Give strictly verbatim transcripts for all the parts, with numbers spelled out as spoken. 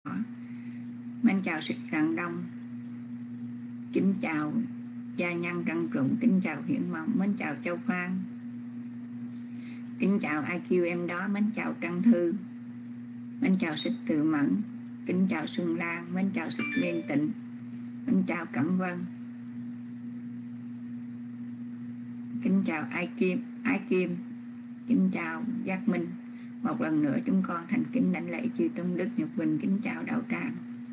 Mến chào Sích Rạng Đông, kính chào Gia Nhân Trân Trụng, kính chào Hiển Mộng, mến chào Châu Phan, kính chào i kiu em đó, mến chào Trân Thư, mến chào Sích Từ Mẫn, kính chào Xuân Lan, mến chào Sích Liên Tịnh, mến chào Cẩm Vân, kính chào Ai Kim, Ái Kim, kính chào Giác Minh. Một lần nữa chúng con thành kính đảnh lễ chư Tôn Đức Nhật Bình, kính chào Đạo Tràng.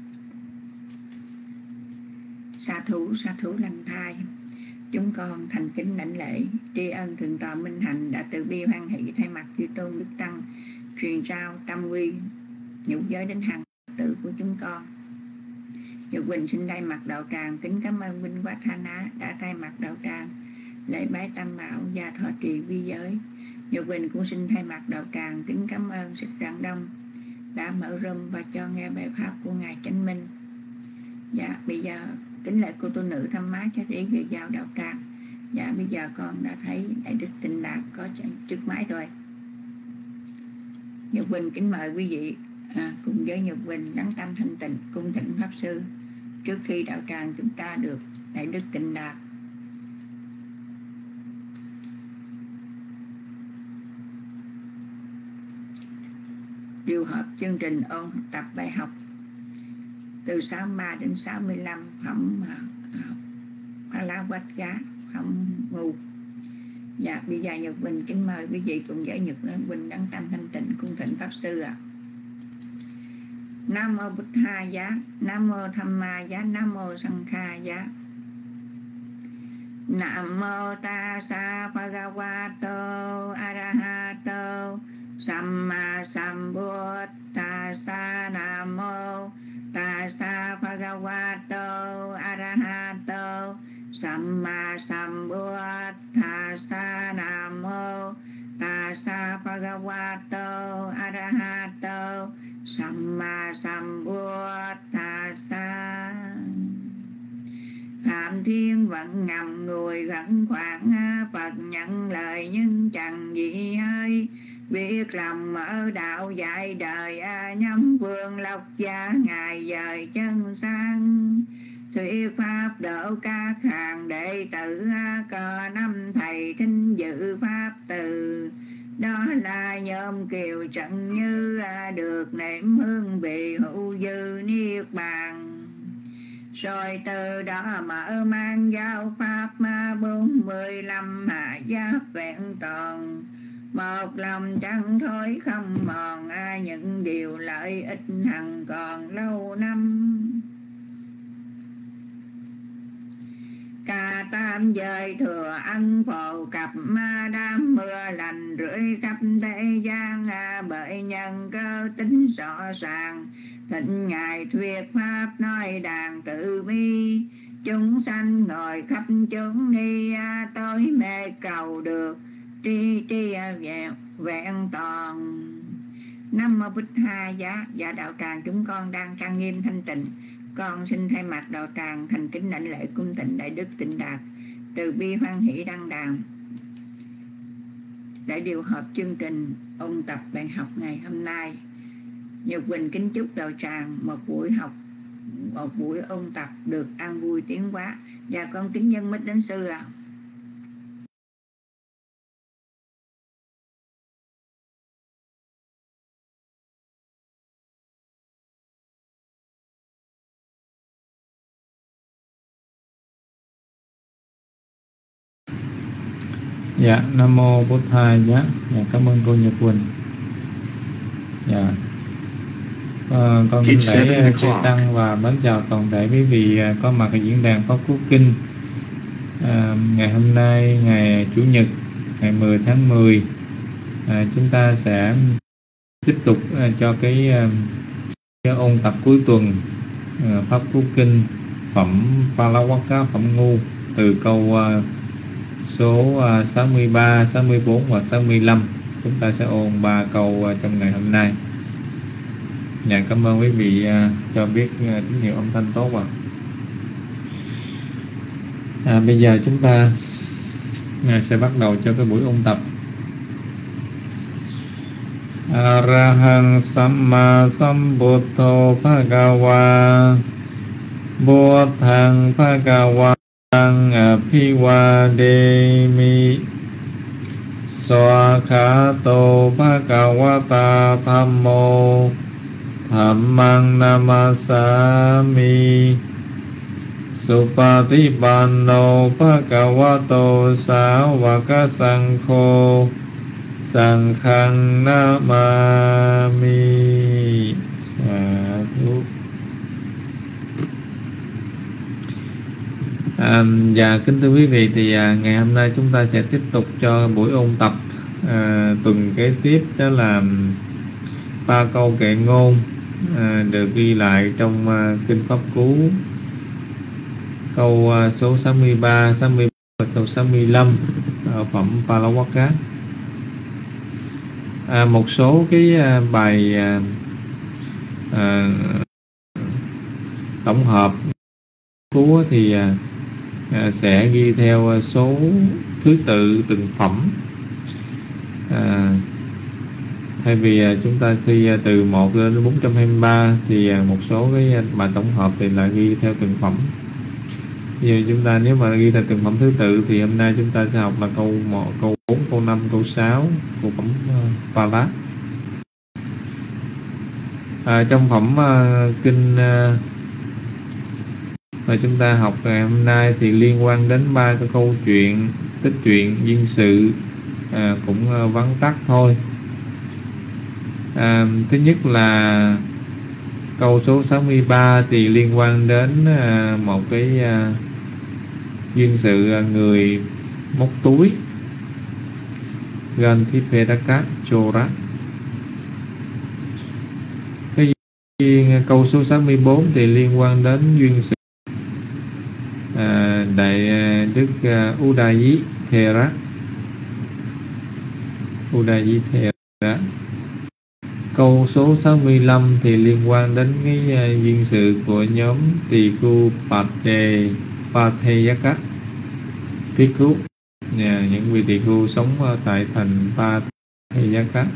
Sa thú, sa thú lành thai, chúng con thành kính đảnh lễ tri ân Thượng tọa Minh Hạnh đã từ bi hoan hỷ thay mặt chư Tôn Đức Tăng truyền trao tâm quy nhũ giới đến hàng tử của chúng con. Nhật Bình xin thay mặt Đạo Tràng kính cảm ơn Minh Quát Tha Ná đã thay mặt Đạo Tràng lễ bái Tam Bảo và thọ trì vi giới. Nhật Bình cũng xin thay mặt Đạo Tràng kính cảm ơn Sích Rạng Đông đã mở room và cho nghe bài pháp của Ngài Chánh Minh. Dạ, bây giờ kính lễ cô tu nữ Thăm Má Chát Ý về giao Đạo Tràng. Dạ, bây giờ con đã thấy Đại Đức Tịnh Đạt có trước máy rồi. Nhật Bình kính mời quý vị à, cùng với Nhật Bình đắng tâm thanh tịnh cung thỉnh Pháp Sư trước khi Đạo Tràng chúng ta được Đại Đức Tịnh Đạt. Điều hợp chương trình ôn tập bài học từ sáu mươi ba đến sáu mươi lăm phẩm Hoa Lá Quách Gá, phẩm ngu. Dạ, bây giờ Nhật Bình kính mời quý vị cùng với Nhật Bình đắng tâm thanh tịnh cung thỉnh Pháp Sư ạ. À. Nam mô Bụt Tha Giá, Nam mô Tham Ma Giá, Nam mô Sang Kha Giá. Nam mô Tassa Bhagavato Arahato Samma Sambuddhassa. Nam mô Tassa Bhagavato Arahato Samma Sambuddhassa. Nam mô Tassa Bhagavato Arahato Samma Sambuddhassa. Phạm Thiên vẫn ngầm ngùi khẩn khoản Phật nhận lời nhưng chẳng gì hơi. Biết lòng mở đạo dạy đời nhắm vương lộc gia ngài dời chân sang. Thuyết pháp độ các hàng đệ tử có năm thầy thính dự pháp từ. Đó là nhóm kiều trận như được nệm hương vị hữu dư niết bàn. Rồi từ đó mở mang giáo pháp bốn mươi lăm hạ giáp vẹn toàn. Một lòng chẳng thôi không mòn những điều lợi ích hằng còn lâu năm. Cả tam giới thừa ân phổ cập đám mưa lành rưỡi khắp thế gian. Bởi nhân cơ tính rõ ràng thịnh ngài thuyết pháp nói đàn tự bi. Chúng sanh ngồi khắp chốn đi tối mê cầu được tri tri vẹn, vẹn toàn. Nam mô Bụt Tha Giá. Dạ, Đạo Tràng chúng con đang trang nghiêm thanh tịnh. Con xin thay mặt Đạo Tràng thành kính đảnh lễ cung tịnh Đại Đức Tịnh Đạt từ bi hoan hỷ đăng đàn để điều hợp chương trình ôn tập bài học ngày hôm nay. Nhật Bình kính chúc Đạo Tràng một buổi học, một buổi ôn tập được an vui tiến hóa. Và con kính nhân mít đến sư ạ. À. Dạ, Nam mô Bụt Tha Giá. Dạ, cảm ơn cô Nhật Quỳnh. Dạ, à, con kính lễ chư tăng và mến chào toàn thể quý vị có mặt ở diễn đàn Pháp Quốc Kinh. À, ngày hôm nay ngày Chủ nhật ngày mười tháng mười, à, chúng ta sẽ tiếp tục à, cho cái, à, cái ôn tập cuối tuần à, Pháp Quốc Kinh phẩm Palawaka, phẩm ngu, từ câu à, số sáu mươi ba, sáu mươi bốn và sáu mươi lăm. Chúng ta sẽ ôn ba câu trong ngày hôm nay. Dạ, cảm ơn quý vị cho biết tín hiệu âm thanh tốt ạ. À, bây giờ chúng ta sẽ bắt đầu cho cái buổi ôn tập. Arahang Samma Sambuddho Bhagava Buddhang Bhagavang Abhivademi Swakhato Bhagavata Dhammo Dhammang Namasami Supatipanno Bhagavato Sāvaka Saṅkho Saṅkhang Namami. Sa thú. À, và kính thưa quý vị, thì à, ngày hôm nay chúng ta sẽ tiếp tục cho buổi ôn tập à, tuần kế tiếp, đó là ba câu kệ ngôn à, được ghi lại trong à, kinh Pháp Cú, câu à, số sáu mươi ba, sáu mươi và câu sáu mươi lăm ở phẩm Palawaka. À, một số cái à, bài à, à, tổng hợp Cú thì à, à, sẽ ghi theo số thứ tự từng phẩm. À, thay vì à, chúng ta thi à, từ một đến bốn trăm hai mươi ba thì à, một số cái bài tổng hợp thì lại ghi theo từng phẩm. Bây giờ chúng ta nếu mà ghi theo từng phẩm thứ tự thì hôm nay chúng ta sẽ học là câu một, câu bốn, câu năm, câu sáu của phẩm uh, Pala. À, trong phẩm uh, kinh uh, mà chúng ta học ngày hôm nay thì liên quan đến ba cái câu chuyện, tích truyện, duyên sự, à, cũng uh, vắn tắt thôi. À, thứ nhất là câu số sáu mươi ba thì liên quan đến uh, một cái uh, duyên sự uh, người móc túi, Gantipedaka Chora. Cái duyên, câu số sáu mươi bốn thì liên quan đến duyên sự à, đại đức uh, Udayi Thera. Udayi Thera. Câu số sáu mươi lăm thì liên quan đến cái uh, duyên sự của nhóm tỳ khu Pate Patheyaka Bhikkhu, yeah, những vị tỳ khu sống uh, tại thành Patheyaka.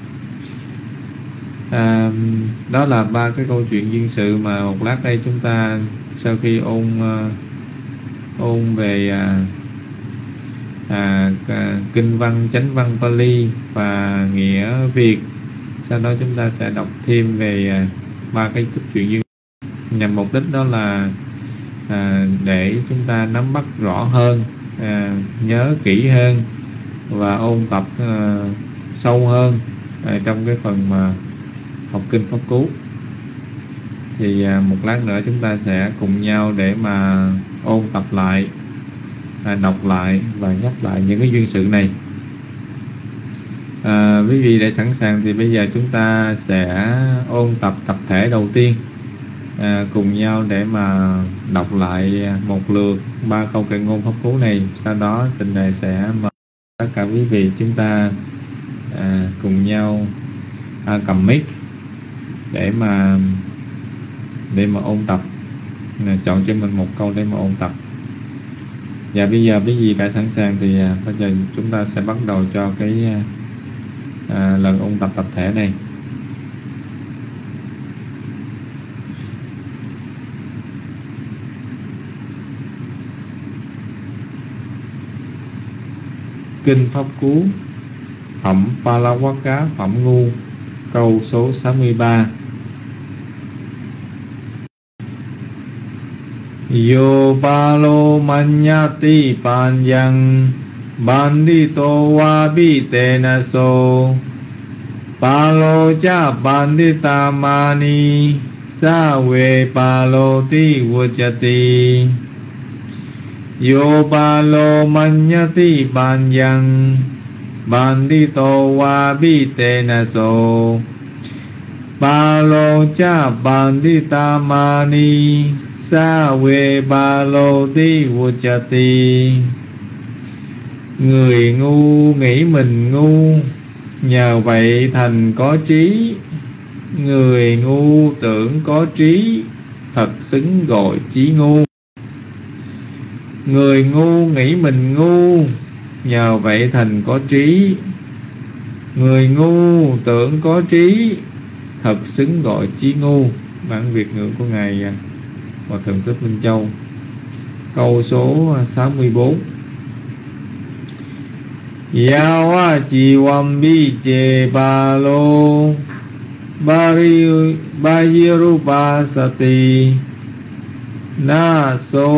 À, đó là ba cái câu chuyện duyên sự mà một lát đây chúng ta sau khi ôn uh, ôn về à, à, à, kinh văn, chánh văn Pali và nghĩa Việt, sau đó chúng ta sẽ đọc thêm về à, ba cái cốt truyện duyên, nhằm mục đích đó là à, để chúng ta nắm bắt rõ hơn, à, nhớ kỹ hơn và ôn tập à, sâu hơn à, trong cái phần mà học kinh Pháp Cú. Thì à, một lát nữa chúng ta sẽ cùng nhau để mà ôn tập lại, à, đọc lại và nhắc lại những cái duyên sự này. À, quý vị đã sẵn sàng thì bây giờ chúng ta sẽ ôn tập tập thể đầu tiên, à, cùng nhau để mà đọc lại một lượt ba câu kệ ngôn Pháp Cú này. Sau đó trình bày sẽ mời tất cả quý vị chúng ta à, cùng nhau à, cầm mic để mà để mà ôn tập, à, chọn cho mình một câu để mà ôn tập. Và bây giờ quý vị đã sẵn sàng thì à, bây giờ chúng ta sẽ bắt đầu cho cái à, lần ôn tập tập thể này. Kinh Pháp Cú, phẩm Palawaka, phẩm ngu, câu số sáu mươi ba. Yo palo manyati panyang bandito wabitena so palo cha bandita mani sawe palo ti vujati. Yo palo manyati panyang bandito wabitena so palo cha bandita mani sa về ba lô ti vujati. Người ngu nghĩ mình ngu, nhờ vậy thành có trí. Người ngu tưởng có trí, thật xứng gọi chí ngu. Người ngu nghĩ mình ngu, nhờ vậy thành có trí. Người ngu tưởng có trí, thật xứng gọi chí ngu. Bản Việt ngữ của Ngài Hòa Thượng Thích Minh Châu. Câu số sáu mươi bốn. Yawa jiwam bi je ba lô Bayirupa sati na so.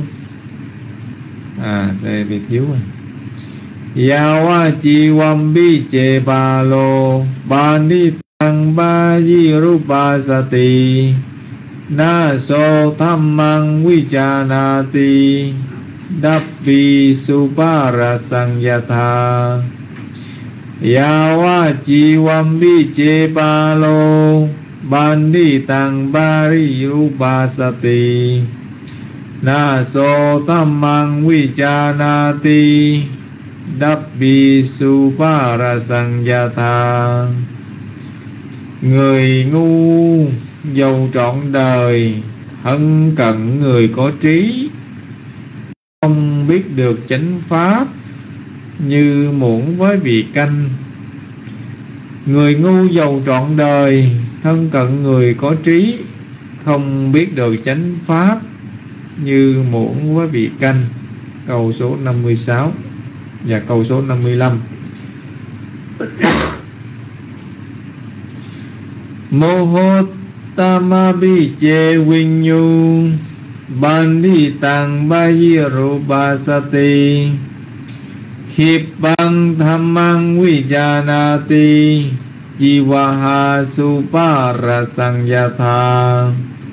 À đây bị thiếu rồi. Yawa jiwam bi je ba lô Banitang Bayirupa sati na so dhammang vijanati Dabbi supara sangyatha Yawa jiwam bi je ba lô Banditang Bayirupa-sati Na so dhammang vijanati Dabbi supara sangyatha. Người ngu dầu trọn đời hân cận người có trí, không biết được chánh pháp như muỗng với vị canh. Người ngu dầu trọn đời thân cận người có trí, không biết được chánh pháp như muỗng với vị canh. Câu số năm mươi sáu và câu số năm mươi lăm. Mohotama je vinyu Banditang Bayirupa-sati Hibbang dhammang vijanati Jivaha supara sangyatha.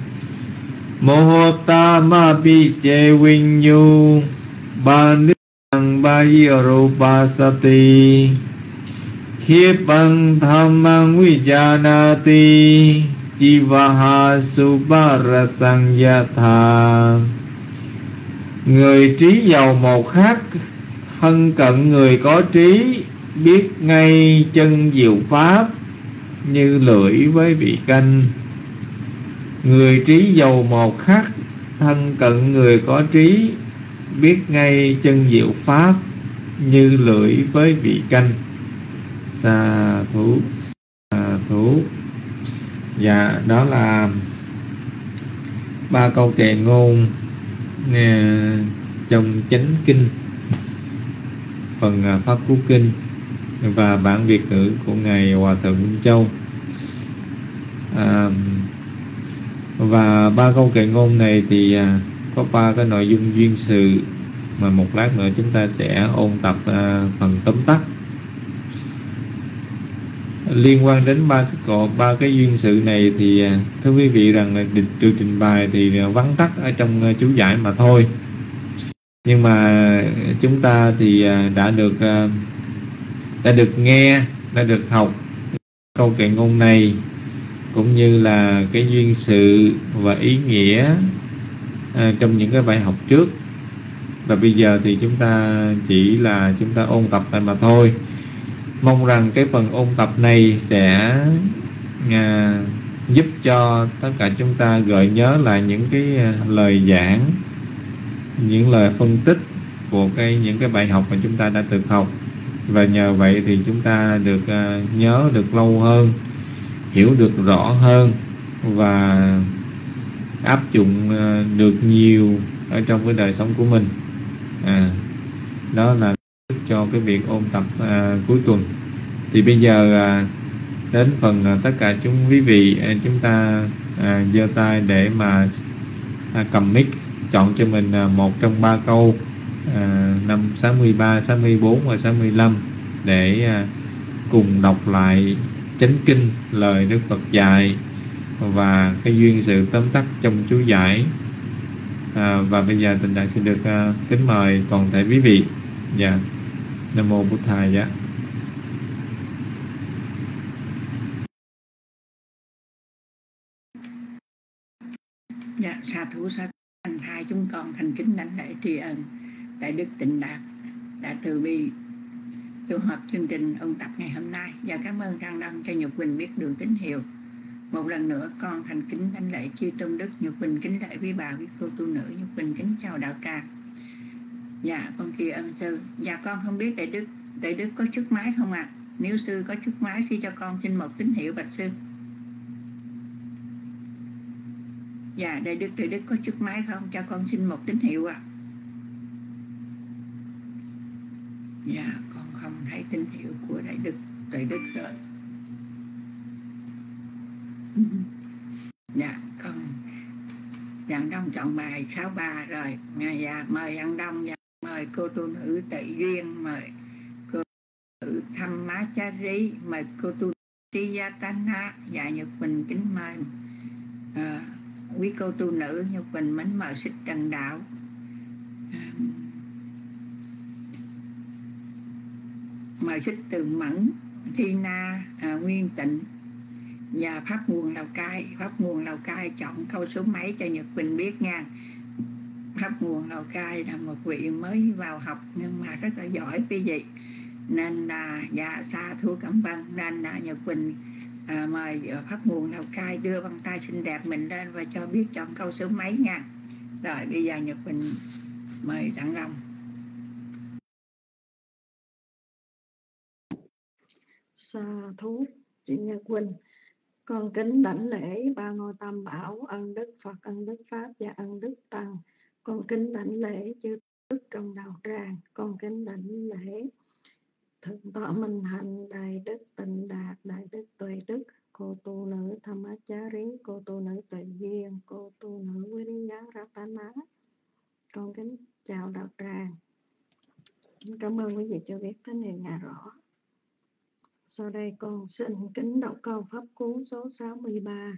Mohotama je vinyu Banditang Bayirupa-sati Hibbang dhammang vijanati Jivaha supara sangyatha. Người trí giàu một khắc thân cận người có trí, biết ngay chân diệu pháp như lưỡi với vị canh. Người trí giàu một khắc thân cận người có trí, biết ngay chân diệu pháp như lưỡi với vị canh. Sa thú, sa thú. Dạ, đó là ba câu kệ ngôn nè, trong chánh kinh, phần Pháp Cú Kinh và bản Việt ngữ của Ngài Hòa Thượng Minh Châu. À, và ba câu kệ ngôn này thì à, có ba cái nội dung duyên sự mà một lát nữa chúng ta sẽ ôn tập à, phần tóm tắt liên quan đến ba cái cột ba cái duyên sự này. Thì à, thưa quý vị rằng được trình bày thì vắn tắt ở trong chú giải mà thôi, nhưng mà chúng ta thì à, đã được à, đã được nghe, đã được học câu kệ ngôn này, cũng như là cái duyên sự và ý nghĩa à, trong những cái bài học trước. Và bây giờ thì chúng ta chỉ là chúng ta ôn tập lại mà thôi. Mong rằng cái phần ôn tập này sẽ à, giúp cho tất cả chúng ta gợi nhớ lại những cái à, lời giảng, những lời phân tích của cái những cái bài học mà chúng ta đã từng học. Và nhờ vậy thì chúng ta được uh, nhớ được lâu hơn, hiểu được rõ hơn và áp dụng uh, được nhiều ở trong cái đời sống của mình. À, đó là cho cái việc ôn tập uh, cuối tuần. Thì bây giờ uh, đến phần uh, tất cả chúng quý vị uh, chúng ta giơ uh, tay để mà uh, cầm mic, chọn cho mình uh, một trong ba câu À, năm sáu mươi ba, sáu mươi bốn và sáu mươi lăm để à, cùng đọc lại chánh kinh, lời Đức Phật dạy và cái duyên sự tóm tắt trong chú giải. À, và bây giờ Tịnh Đạt xin được à, kính mời toàn thể quý vị. Dạ, Nam mô Bụt Thầy. Dạ. Dạ, sa thú sa thành hai chúng con thành kính đảnh lễ tri ân Đại Đức Tịnh Đạt đã từ bi chủ hợp chương trình ôn tập ngày hôm nay, và cảm ơn Răng Đăng cho Nhật Quỳnh biết đường tín hiệu. Một lần nữa con thành kính đảnh lễ chư tôn đức, Nhật Quỳnh kính lễ quý bà quý cô tu nữ, Nhật Quỳnh kính chào đạo tràng. Dạ con tri ân sư. Dạ con không biết Đại Đức Đại Đức có trước máy không ạ? À? Nếu sư có chút máy thì cho con xin một tín hiệu bạch sư. Dạ, Đại Đức, Đại Đức có chút máy không? Cho con xin một tín hiệu ạ. À. Dạ, con không thấy tín hiệu của Đại Đức, Đại Đức rồi. Dạ, con Giảng Đông chọn bài sáu ba rồi. Dạ, mời Giảng Đông, dạ, mời cô tu nữ Tị Duyên, mời cô nữ Thăm Má Chá Rí, mời cô tu Tri Gia Tana. Dạ, Nhật Bình kính mời à, quý cô tu nữ. Nhật Bình mến mời Xích Trần Đạo. À, mời Xích Tường Mẫn, Thi Na, à, Nguyên Tịnh và Pháp Nguồn Lào Cai. Pháp Nguồn Lào Cai chọn câu số mấy cho Nhật Bình biết nha. Pháp Nguồn Lào Cai là một vị mới vào học nhưng mà rất là giỏi quý vị, nên là dạ xa thua cảm ơn. Nên là Nhật Bình à, mời Pháp Nguồn Lào Cai đưa bàn tay xinh đẹp mình lên và cho biết chọn câu số mấy nha. Rồi bây giờ Nhật Bình mời Đặng Long. Sa thú chị Nhật Quỳnh, con kính đảnh lễ ba ngôi tam bảo, ân đức Phật, ân đức Pháp và ân đức Tăng. Con kính đảnh lễ chư đức trong đạo tràng. Con kính đảnh lễ thượng tọa Minh Hạnh, Đại Đức Tịnh Đạt, Đại Đức Tuệ Đức, cô tu nữ Tham Á Chá Rí, cô tu nữ Tuệ Duyên, cô tu nữ Viriya Ratana. Con kính chào đạo tràng. Cảm ơn quý vị cho biết tín hiệu nghe rõ. Sau đây con xin kính đọc câu pháp cú số sáu mươi ba.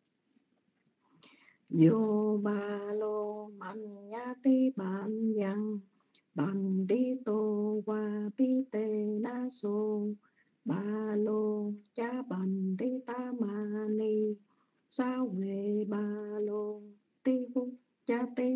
Yo ba lô man nha ti ban yang ban đi tô wa pi te na so ba lô cha ban đi ta ma ni sao về ba lô ti phúc cha ti.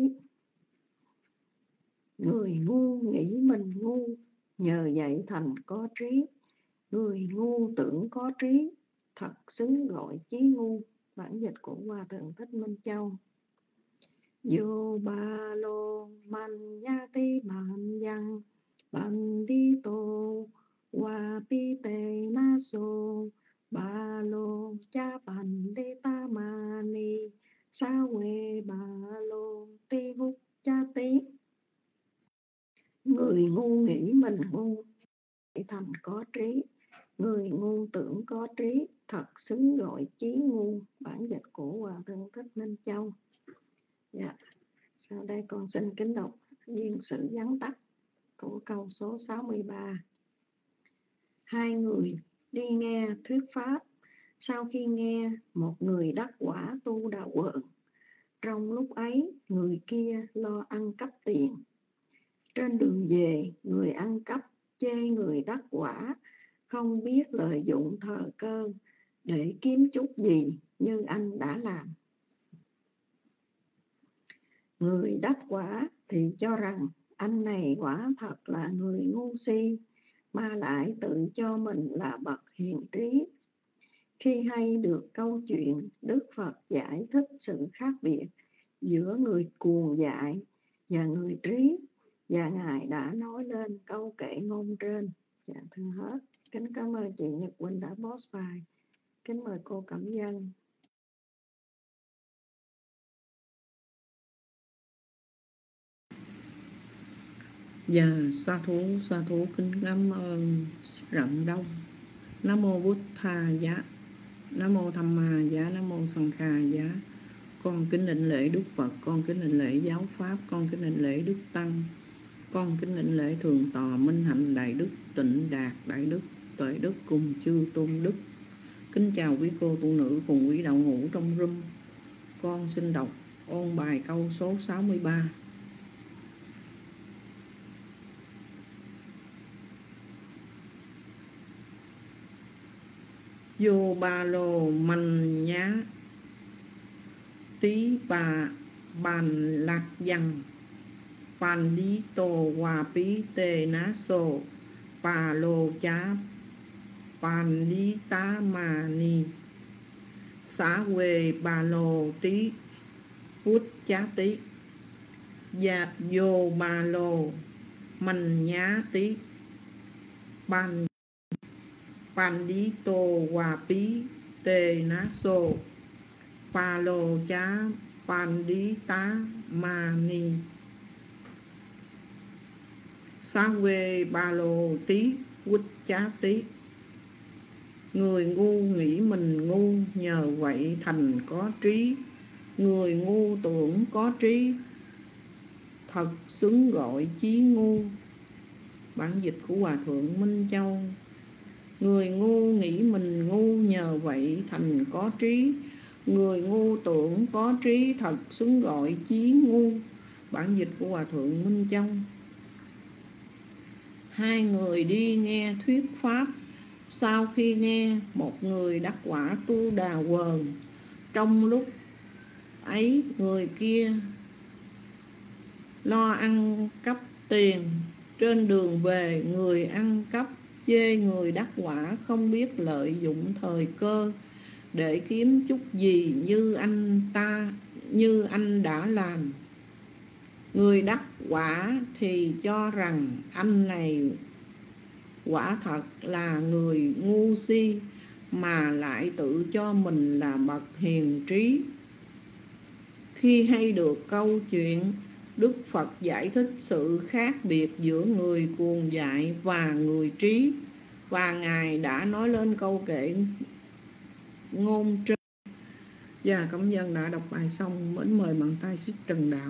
Người ngu nghĩ mình ngu, nhờ vậy thành có trí. Người ngu tưởng có trí, thật xứng gọi chí ngu. Bản dịch của Hòa Thượng Thích Minh Châu. Yo ba lô man ya ti man yang ban đi tô wa pi te na so ba lô cha ban đi ta ma ni sa we ba lô ti húc cha tí. Người ngu nghĩ mình ngu, thành có trí. Người ngu tưởng có trí, thật xứng gọi chí ngu. Bản dịch của Hòa Thượng Thích Minh Châu. Dạ. Sau đây con xin kính đọc viên sự vắn tắt của câu số sáu mươi ba. Hai người đi nghe thuyết pháp. Sau khi nghe, một người đắc quả tu đạo quận. Trong lúc ấy, người kia lo ăn cắp tiền. Trên đường về, người ăn cắp chê người đắc quả không biết lợi dụng thời cơ để kiếm chút gì như anh đã làm. Người đắc quả thì cho rằng anh này quả thật là người ngu si, mà lại tự cho mình là bậc hiền trí. Khi hay được câu chuyện, Đức Phật giải thích sự khác biệt giữa người cuồng dại và người trí, và Ngài đã nói lên câu kệ ngôn trên. Dạ thưa hết. Kính cảm ơn chị Nhật Quỳnh đã post bài. Kính mời cô Cẩm Dân. Dạ, sa thú, sa thú kính cảm ơn Rậm Đông. Nam mô Bút Tha Giá, Nam mô Tham Ma Giá, Nam mô Sanh Kha Giá. Con kính đảnh lễ Đức Phật, con kính đảnh lễ giáo pháp, con kính đảnh lễ Đức Tăng, con kính đảnh lễ Thượng tọa Minh Hạnh, Đại Đức Tịnh Đạt, Đại Đức Tuệ Đức cùng chư tôn đức. Kính chào quý cô tu nữ cùng quý đạo hữu trong room. Con xin đọc ôn bài câu số sáu mươi ba. Vô ba lô man nhá tí bà bàn lạc dằng pan lý tô hòa pí tê ná sô bà lô chá pan lý tá mà ni xã quê bà lô tí hút chá tí. Dạ vô ba lô man nhá tí ban Pandito Wapi Te Naso Palo Cha Pandita Mani Sawe Balo Tí Quýt Chá Tí. Người ngu nghĩ mình ngu, nhờ vậy thành có trí. Người ngu tưởng có trí, thật xứng gọi chí ngu. Bản dịch của Hòa Thượng Minh Châu. Người ngu nghĩ mình ngu, nhờ vậy thành có trí. Người ngu tưởng có trí, thật xứng gọi chí ngu. Bản dịch của Hòa Thượng Minh Châu. Hai người đi nghe thuyết pháp. Sau khi nghe, một người đắc quả Tu Đà Quờn. Trong lúc ấy người kia lo ăn cắp tiền. Trên đường về, người ăn cắp chê người đắc quả không biết lợi dụng thời cơ để kiếm chút gì như anh ta như anh đã làm. Người đắc quả thì cho rằng anh này quả thật là người ngu si, mà lại tự cho mình là bậc hiền trí. Khi hay được câu chuyện, Đức Phật giải thích sự khác biệt giữa người cuồng dại và người trí, và Ngài đã nói lên câu kệ ngôn trên. Và cảm ơn đã đọc bài xong. Mến mời bạn tay xích Trần Đạo.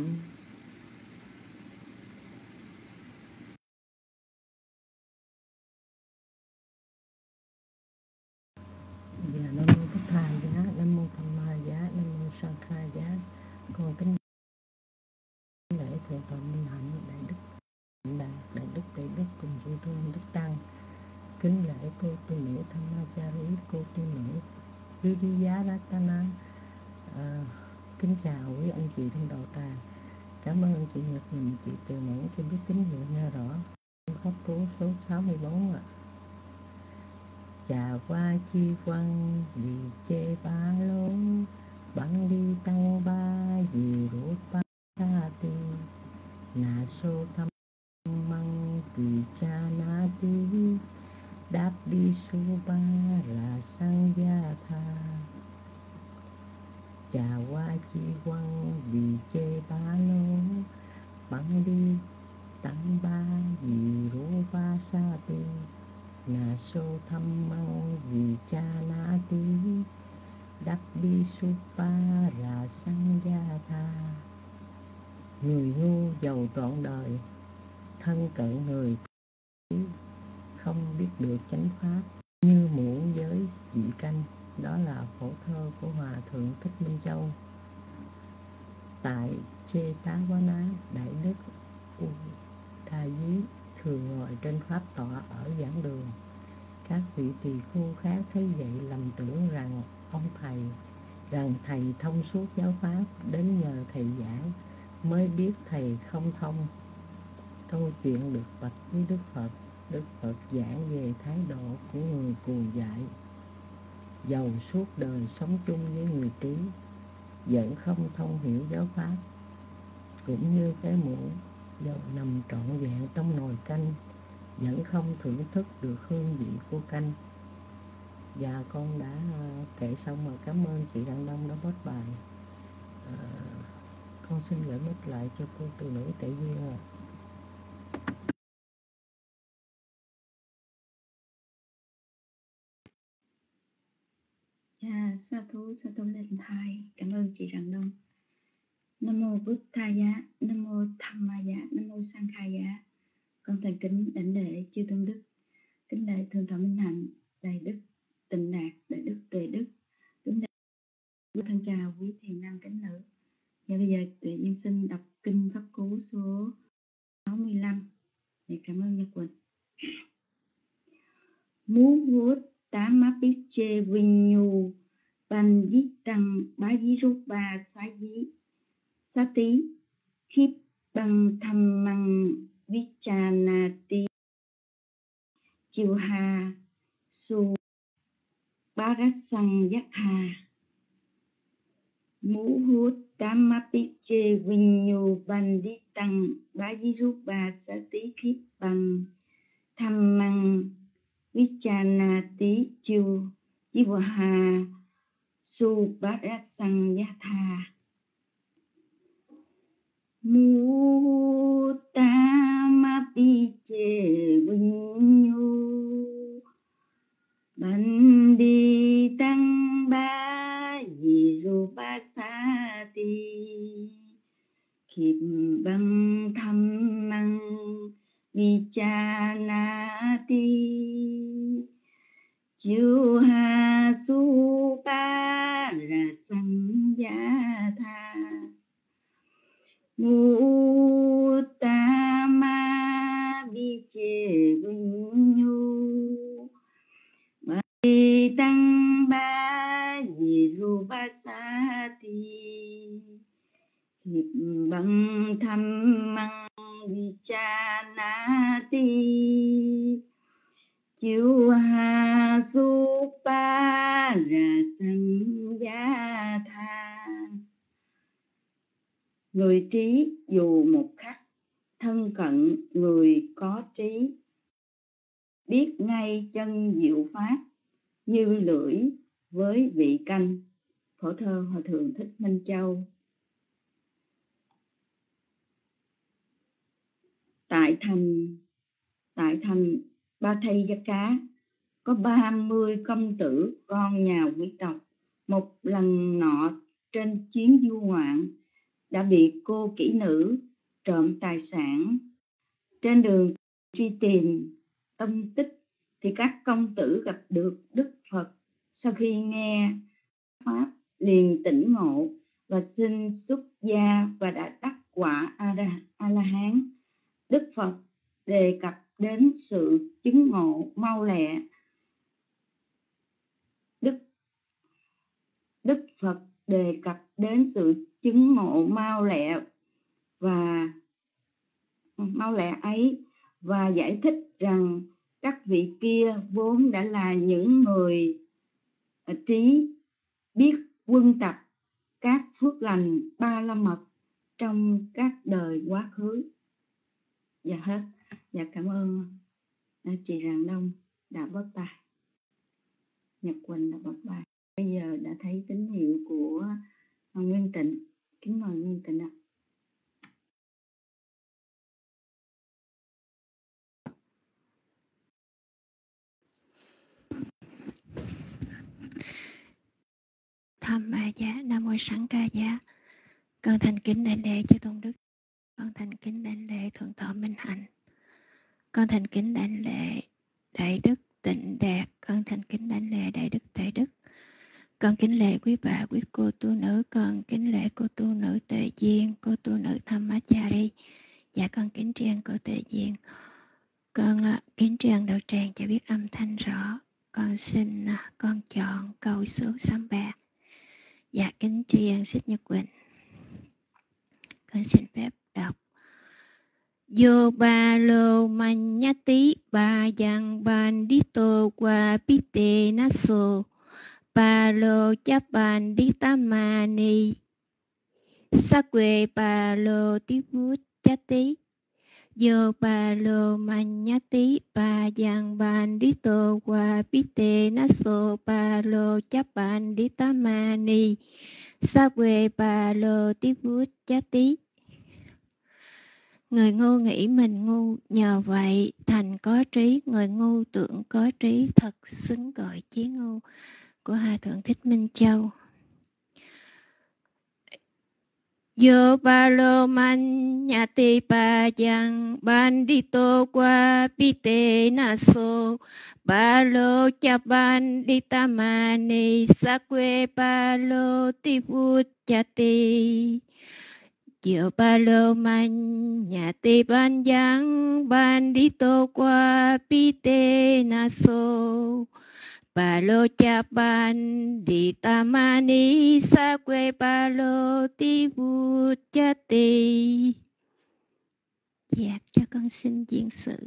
Dạ, Nam mô Bổn Thầy giá, Nam mô Tham Ma giá, Nam mô Sang Kha giá. Con kính lễ thượng tọa Minh Hạnh, đại đức đại, đại đức đại đức cùng chư tôn đức tăng. Kính lễ cô tu nữ Tham Ma Cha Rí, cô tu nữ Viriya Ratana. À, kính chào quý anh chị trong đầu tràng. Cảm ơn anh chị Nhật mình, chị Từ Mẫn cho biết tín hiệu nghe rõ. Pháp cú số sáu mươi bốn ạ. Chà qua chi quăng vì chê ba lô bắn đi tăng ba vì rủ ba sa ti nà sô thăm măng vì cha na ti đáp đi su ba là sang gia tha. Chà qua chi quăng vì chê ba lô bắn đi tăng ba vì rủ ba sa ti nà sô thăm măng vì cha na tí đắp đi su pa ra sang gia tha. Người ngu giàu trọn đời, thân cận người không biết được chánh pháp, như muỗng với vị canh. Đó là phổ thơ của Hòa Thượng Thích Minh Châu. Tại Chê Tá Quá Ná, đại đức U Đa Dí thường ngồi trên pháp tọa ở giảng đường. Các vị tỳ khưu khác thấy vậy lầm tưởng rằng ông thầy rằng thầy thông suốt giáo pháp, đến nhờ thầy giảng mới biết thầy không thông. Câu chuyện được bạch với Đức Phật. Đức Phật giảng về thái độ của người cuồng dại, giàu suốt đời sống chung với người trí, vẫn không thông hiểu giáo pháp. Cũng như cái muỗng dầu nằm trọn vẹn trong nồi canh, vẫn không thưởng thức được hương vị của canh. Và con đã kể xong rồi. Cảm ơn chị Đặng Đông đã post bài. à, Con xin gửi mic lại cho cô tu nữ Tệ Duyên ạ. Dạ, sa thú, sa thú lên thai. Cảm ơn chị Đặng Đông. Nam mô Bụt Tha Giá, Nam mô Tham Ma Giá, Nam mô Sang Kha Giá. Con thành kính đảnh lễ chư tôn đức, kính lễ thượng tọa Minh Hạnh, đại đức Tịnh Đạt, đại đức Tuệ Đức, kính lễ thân chào quý thiền nam kính nữ. Và bây giờ Tuệ Duyên xin đọc kinh pháp cú số sáu mươi lăm. Để cảm ơn Nhật Quỳnh. Mú hút tám má bít chê vinh nhu ban dít tăng bá dí rút ba xá dí xá tí khiếp bằng thầm măng vichanati chiều hà su bá rát sang giác hà. Mú hút tám má bít chê vinh nhu ban dít tăng bá dí rút ba xá tí khiếp bằng thầm măng vichanati chu jivaha subarasang yatha mutamapiche vinyu banditang bajirupasati kim băng tham măng vichanati chu ha su pa ra sang ya tha mu ta ma bi chê vinh nhu ba tăng ba di ru ba sa ti hiệp bằng tham măng vichanati chiu ha su pa ra sang ya tha. Người trí dù một khắc thân cận người có trí, biết ngay chân diệu pháp như lưỡi với vị canh. Phổ thơ Hòa thượng Thích Minh Châu. Tại thành tại thành Ba Thây Gia Cá có ba mươi công tử con nhà quý tộc. Một lần nọ trên chuyến du ngoạn đã bị cô kỹ nữ trộm tài sản. Trên đường truy tìm tung tích thì các công tử gặp được Đức Phật. Sau khi nghe pháp liền tỉnh ngộ và xin xuất gia và đã đắc quả A-la-hán. Đức Phật đề cập đến sự chứng ngộ mau lẹ. Đức Đức Phật đề cập đến sự chứng ngộ mau lẹ và mau lẹ ấy và giải thích rằng các vị kia vốn đã là những người trí, biết quân tập các phước lành ba la mật trong các đời quá khứ. Dạ hết. Dạ cảm ơn chị Rạng Đông đã bớt bài, Nhật Quỳnh đã bớt bài. Bây giờ đã thấy tín hiệu của Nguyên Tịnh. Kính mời Nguyên Tịnh ạ. Tham Ma Giá, Nam Mô Sẵn Ca Giá. Con thành kính đảnh lễ chư tôn đức. Con thành kính đảnh lễ thượng tọa Minh Hạnh. Con thành kính đảnh lễ Đại Đức Tịnh Đạt. Con thành kính đảnh lễ Đại Đức Tuệ Đức. Con kính lễ quý bà, quý cô tu nữ. Con kính lễ cô tu nữ Tuệ Duyên, cô tu nữ Thamachari. Dạ con kính tri cô Tuệ Duyên. Con uh, kính tri đạo tràng cho biết âm thanh rõ. Con xin uh, con chọn câu số sáu mươi ba. Dạ kính tri ân Xích Nhật Quỳnh. Con xin phép đọc. Yo ba lô manyati ba yang bandito qua pite naso ba lô chap bandita mani sakwe ba lô tiput chati. Yo ba lô manyati ba yang bandito qua pite naso ba lô chap bandita mani sakwe ba lô tiput chati. Người ngu nghĩ mình ngu, nhờ vậy thành có trí. Người ngu tưởng có trí, thật xứng gọi chí ngu. Của Hòa thượng Thích Minh Châu. Yo palo manyati pa yang bandito qua pite naso palo chapandita mani sakwe palo tiput chati. Yo palo manyati pan yang bandito qua pite naso palo chapandita mani sakwe palo tiput chati. Dạ cho con xin diễn sự.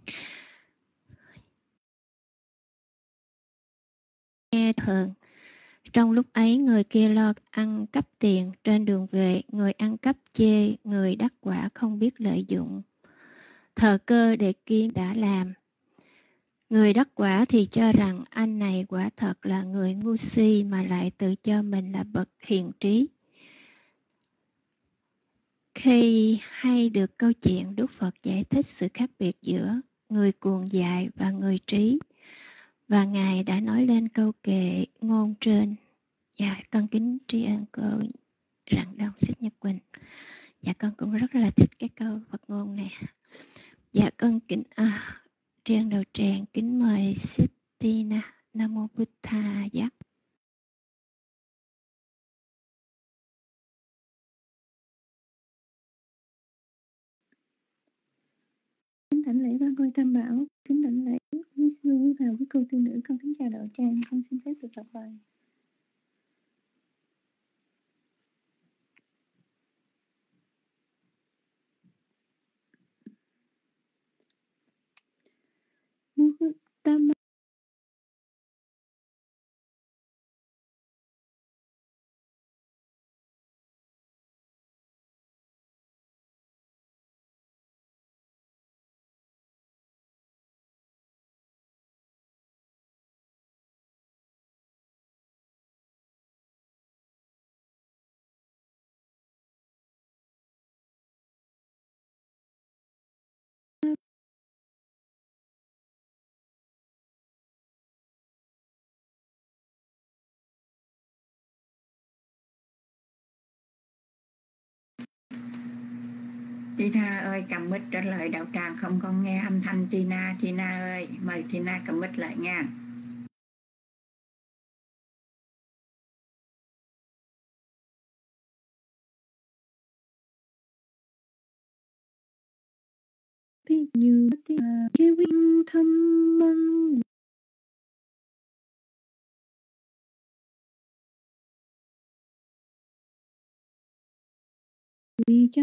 Nghe thường Trong lúc ấy, người kia lo ăn cắp tiền. Trên đường về, người ăn cắp chê người đắc quả không biết lợi dụng thời cơ để kiếm đã làm. Người đắc quả thì cho rằng anh này quả thật là người ngu si mà lại tự cho mình là bậc hiền trí. Khi hay được câu chuyện, Đức Phật giải thích sự khác biệt giữa người cuồng dại và người trí. Và Ngài đã nói lên câu kệ ngôn trên. Dạ, con kính tri ân cô Rạng Đông Xích Nhật Quỳnh. Dạ, con cũng rất là thích cái câu Phật ngôn này. Dạ, con kính à, tri ân đầu tràng kính mời Xích Tina. Nam mô Bụt Tha Giá. Kính đảnh lễ ba ngôi Tam Bảo, kính đảnh lễ quý sư quý bà quý cô tư nữ, con kính chào đạo tràng, con xin phép được đọc bài. Tam Tina ơi, cầm mic trả lời đạo tràng, không con nghe âm thanh Tina. Tina ơi, mời Tina cầm mic lại nha. Ví dụ cái vinh thâm măng vì chắc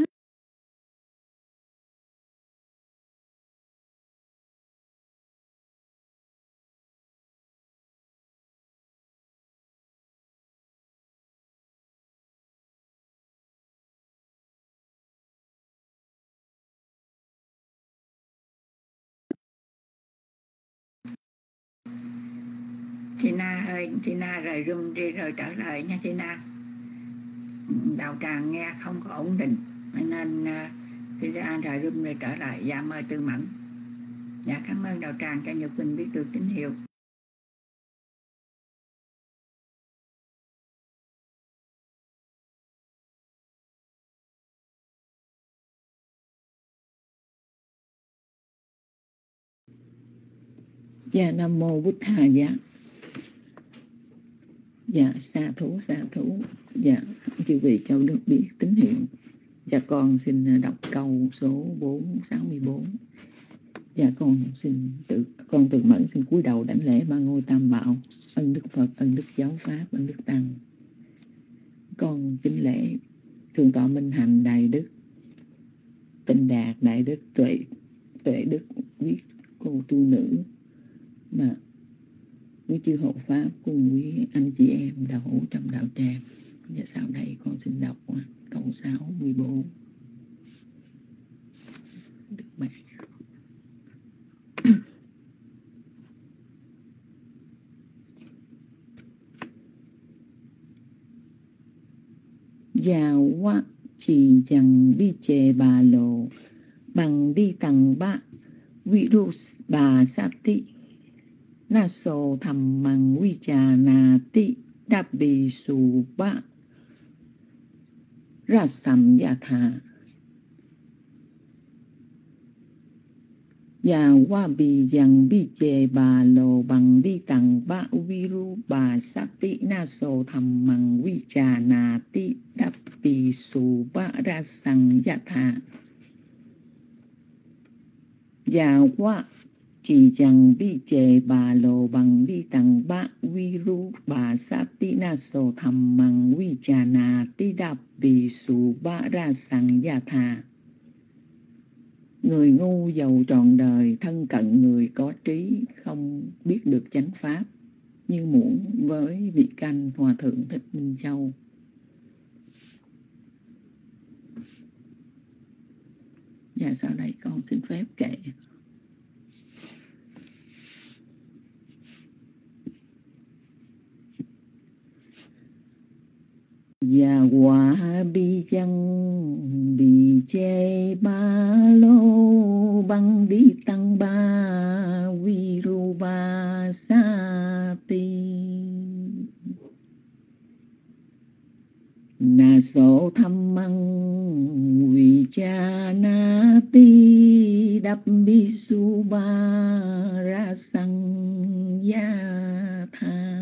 Tina ơi, Tina rời room đi rồi trở lại nha Tina. Đạo tràng nghe không có ổn định nên uh, Tina rời room rồi trở lại. Dạ mời Tư Mẫn. Dạ cảm ơn đạo tràng cho Nhật Quỳnh biết được tín hiệu. Dạ Nam Mô Bụt Tha Giá. Dạ sa thú sa thú. Dạ chư vị cho được biết tín hiệu. Dạ con xin đọc câu số bốn sáu mươi bốn. Dạ con xin tự con Từ Mẫn xin cúi đầu đảnh lễ ba ngôi Tam Bảo, ân Đức Phật, ân Đức Giáo Pháp, ân Đức Tăng. Con kính lễ Thượng tọa Minh Hạnh Đại Đức, Tịnh Đạt Đại Đức, Tuệ Tuệ Đức, quý cô tu nữ mà quý chư hộ pháp cùng quý anh chị em đạo hữu trong đạo tràng. Và sau đây con xin đọc câu sáu mươi bốn. Đức mạng. Giàu quá chỉ chẳng bi chề bà lộ bằng đi tầng ba virus bà sát tị na sô thầm măng vi trà nà tị đạp bì xù ba ra sầm gia thà Già qua bì dằng bi chề bà lộ bằng đi tầng ba viru bà sát tị na sô thầm măng vi trà nà tị đạp bì xù ba ra sầm gia thà Già qua chỉ chẳng bi chề bà lộ bằng đi tầng ba viru bà sát tị na sô thầm măng vi trà nà tị đạp bì xù ba ra sầm gia thà. Người ngu giàu trọn đời thân cận người có trí, không biết được chánh pháp. như muỗng với vị canh. Hòa thượng Thích Minh Châu. Và sau đây con xin phép kể. Và quả bi chăng bị chê ba lô băng đi tăng ba vi ru ba sa ti na so tham măng vi cha na ti đắp bi su ba ra sang ya tha.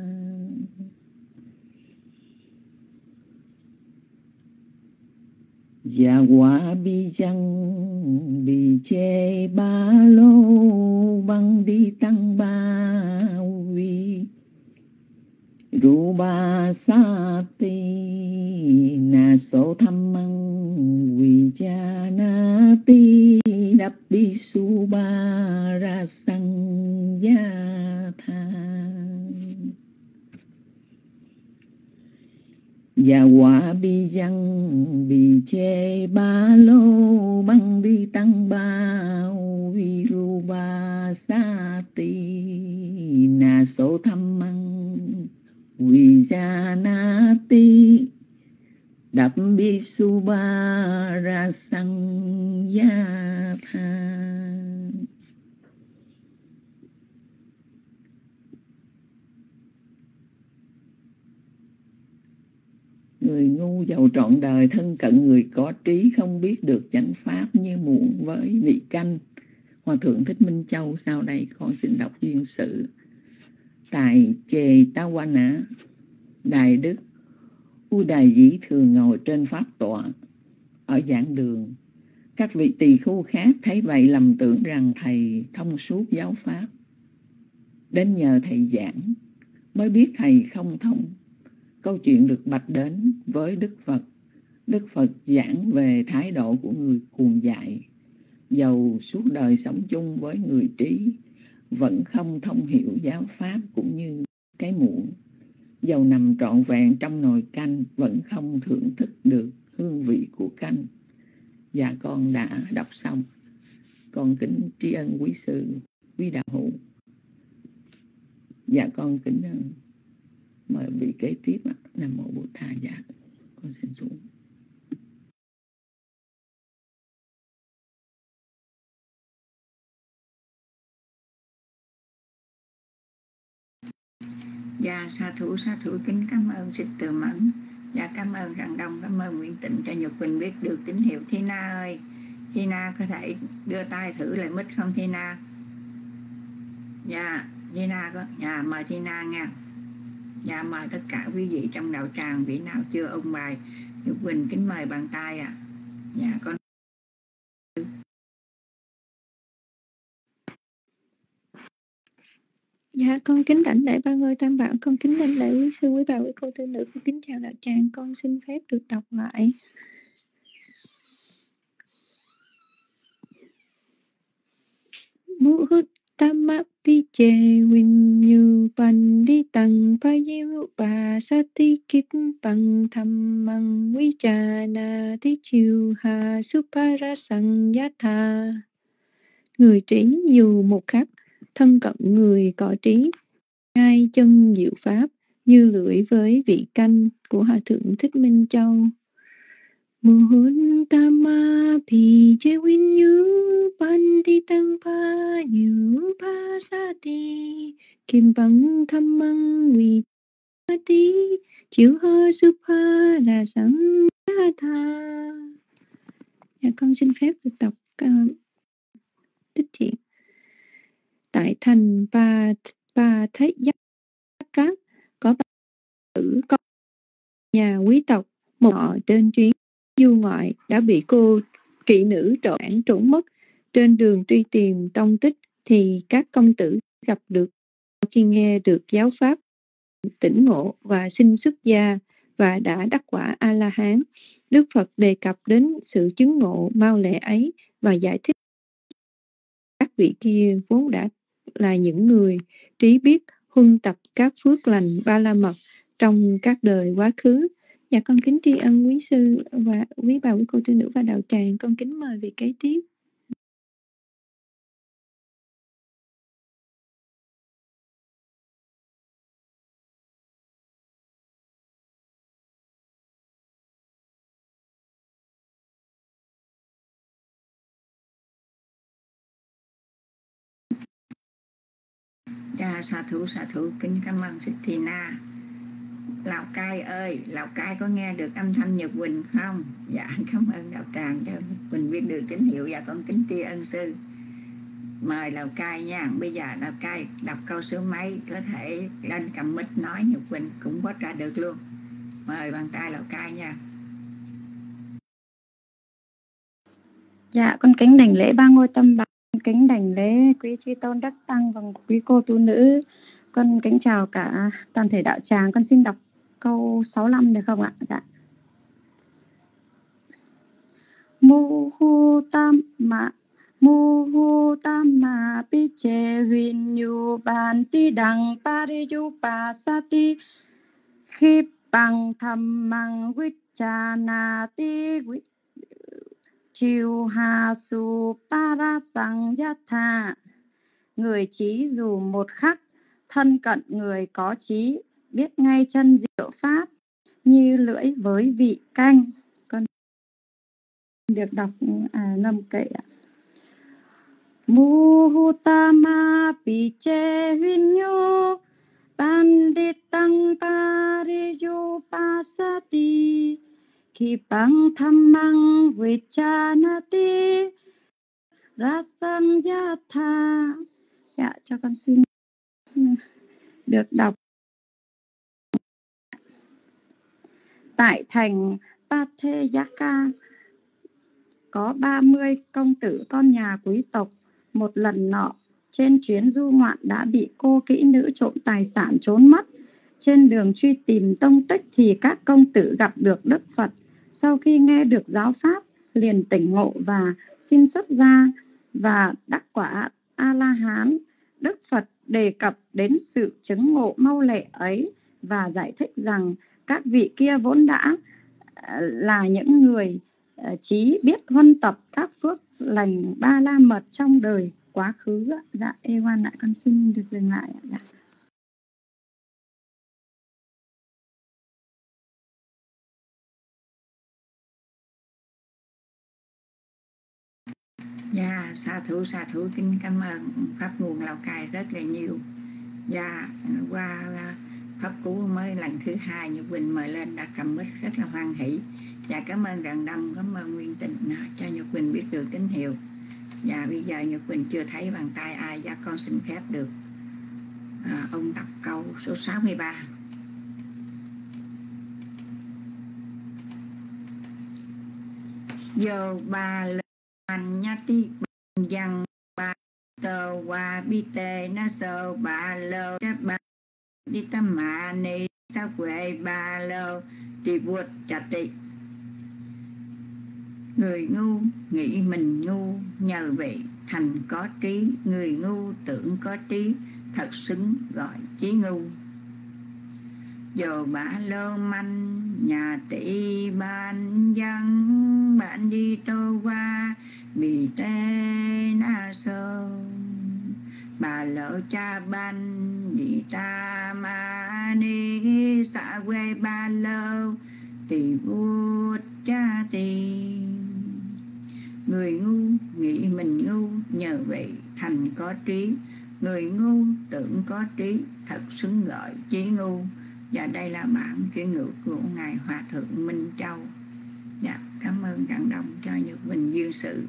Và quả bi chăng bị chê ba lô băng đi tăng ba vi ru ba sa ti na so tham măng vi cha na ti đắp bi su ba ra sang ya tha. Và quả bi chăng bị chê ba lô băng đi tăng ba vi ru ba sa ti na so tham măng vi cha na ti đắp bi su ba ra sang ya tha. Người ngu giàu trọn đời thân cận người có trí, không biết được chánh pháp như muỗng với vị canh. Hòa thượng Thích Minh Châu. Sau đây con xin đọc duyên sự. Tại Chề Ta Quan Nã, Đại Đức U Đài Dĩ thường ngồi trên pháp tọa ở giảng đường. Các vị tỳ khưu khác thấy vậy lầm tưởng rằng thầy thông suốt giáo pháp, đến nhờ thầy giảng mới biết thầy không thông. Câu chuyện được bạch đến với Đức Phật. Đức Phật giảng về thái độ của người cuồng dại, dầu suốt đời sống chung với người trí, vẫn không thông hiểu giáo pháp, cũng như cái muỗng, dầu nằm trọn vẹn trong nồi canh, vẫn không thưởng thức được hương vị của canh. Dạ con đã đọc xong. Con kính tri ân quý sư, quý đạo hữu. Dạ con kính mời vị kế tiếp. Nam mô Bụt Thà. Dạ con xin xuống. Dạ sa thủ sa thủ kính cảm ơn Sư Từ Mẫn. Dạ cảm ơn Rạng Đông, cảm ơn Nguyễn Tịnh cho Nhật Quỳnh biết được tín hiệu. Thi Na ơi, Thi Na có thể đưa tay thử lại mic không Thi Na? Dạ Thi Na có. Dạ mời Thi Na nha. Dạ mời tất cả quý vị trong đạo tràng, vị nào chưa ôn bài Nhật Quỳnh kính mời bàn tay ạ. À. Dạ con. Dạ con kính đảnh lễ ba ngôi tam bảo, con kính đảnh lễ quý sư quý bà quý cô tư nữ, con kính chào đạo tràng. Con xin phép được đọc lại. Mu hút Tamapiche Winyu Panditang Payirupa Sati Kip Pang Thammang Vichana Tichiu Ha Suparasang Yatha. Người trí dù một khắc, thân cận người có trí, hai chân diệu pháp, như lưỡi với vị canh của Hòa thượng Thích Minh Châu. Muhun Tamapiche Winyu Panditang Payirupa Sati Kim Pang Thammang Vichati Chiếu Hơ Suparasang Yatha. Dạ, con xin phép được đọc uh, tích truyện. Tại thành Ba Ba Thế Giác Cát có ba tử con nhà quý tộc, một họ trên chuyến du ngoại đã bị cô kỵ nữ trộm trốn mất. Trên đường truy tìm tông tích thì các công tử gặp được. Khi nghe được giáo pháp, tỉnh ngộ và xin xuất gia và đã đắc quả A La Hán. Đức Phật đề cập đến sự chứng ngộ mau lẹ ấy và giải thích các vị kia vốn đã là những người trí biết huân tập các phước lành ba la mật trong các đời quá khứ. Dạ con kính tri ân quý sư và quý bà, quý cô tu nữ và đạo tràng. Con kính mời vị kế tiếp. Dạ, sa thú sa thú kính cảm ơn Thích Thị Na. Lào Cai ơi, Lào Cai có nghe được âm thanh Nhật Quỳnh không? Dạ cảm ơn đạo tràng cho Quỳnh biết được tín hiệu. Dạ con kính tri ân sư. Mời Lào Cai nha. Bây giờ Lào Cai đọc câu số mấy, có thể lên cầm mic nói, Nhật Quỳnh cũng có ra được luôn. Mời bàn tay Lào Cai nha. Dạ con kính đảnh lễ ba ngôi tâm bảo, kính đảnh lễ quý chi tôn đắc tăng và quý cô tu nữ. Con kính chào cả toàn thể đạo tràng. Con xin đọc câu sáu mươi lăm được không ạ? Dạ. Mu hu tam ma mu hu tam ma pi che vin yu ban ti đằng pariyu pasati khi bằng tham mang vichana ti chiu ha su para sang yatha. Người trí dù một khắc, thân cận người có trí, biết ngay chân diệu pháp, như lưỡi với vị canh. Con được đọc à, ngâm kệ ạ. Muhutama piche vinyo panditang pariyu pasati kipang thammang vichanati rasam yatha. Dạ cho con xin được đọc. Tại thành Patheyaka có ba mươi công tử con nhà quý tộc. Một lần nọ, trên chuyến du ngoạn đã bị cô kỹ nữ trộm tài sản trốn mất. Trên đường truy tìm tông tích thì các công tử gặp được Đức Phật. Sau khi nghe được giáo pháp, liền tỉnh ngộ và xin xuất gia và đắc quả A-la-hán. Đức Phật đề cập đến sự chứng ngộ mau lẹ ấy và giải thích rằng các vị kia vốn đã là những người trí biết huân tập các phước lành ba la mật trong đời quá khứ. Dạ, Ewan lại con xin được dừng lại. Dạ. Dạ, sa thú sa thú kính cảm ơn pháp nguồn Lào Cai rất là nhiều. Dạ, qua pháp cú mới lần thứ hai Nhật Quỳnh mời lên đã cầm mic rất là hoan hỷ. Dạ cảm ơn Rạng Đông, cảm ơn Nguyên Tình cho Nhật Quỳnh biết được tín hiệu. Dạ bây giờ Nhật Quỳnh chưa thấy bàn tay ai. Dạ con xin phép được à, ông đọc câu số sáu mươi ba. Yo ba lân nhati yang ba tờ wa bi tê na sơ ba lơ cha ba đi tâm mạ ni sa quệ ba lơ đi vuột chặt tị. Người ngu nghĩ mình ngu, nhờ vậy thành có trí. Người ngu tưởng có trí, thật xứng gọi trí ngu. Dồ bả lô manh nhà tỷ ban dân bạn đi tô qua bị tê na sơ bà lỡ cha ban đi ta ma ni xã quê ba lơ tỳ vuốt cha tỳ. Người ngu nghĩ mình ngu, nhờ vậy thành có trí. Người ngu tưởng có trí, thật xứng gọi trí ngu. Và đây là bản chuyển ngữ của Ngài Hòa Thượng Minh Châu. Dạ, cảm ơn Rạng Đông cho Nhật Quỳnh duyên sự.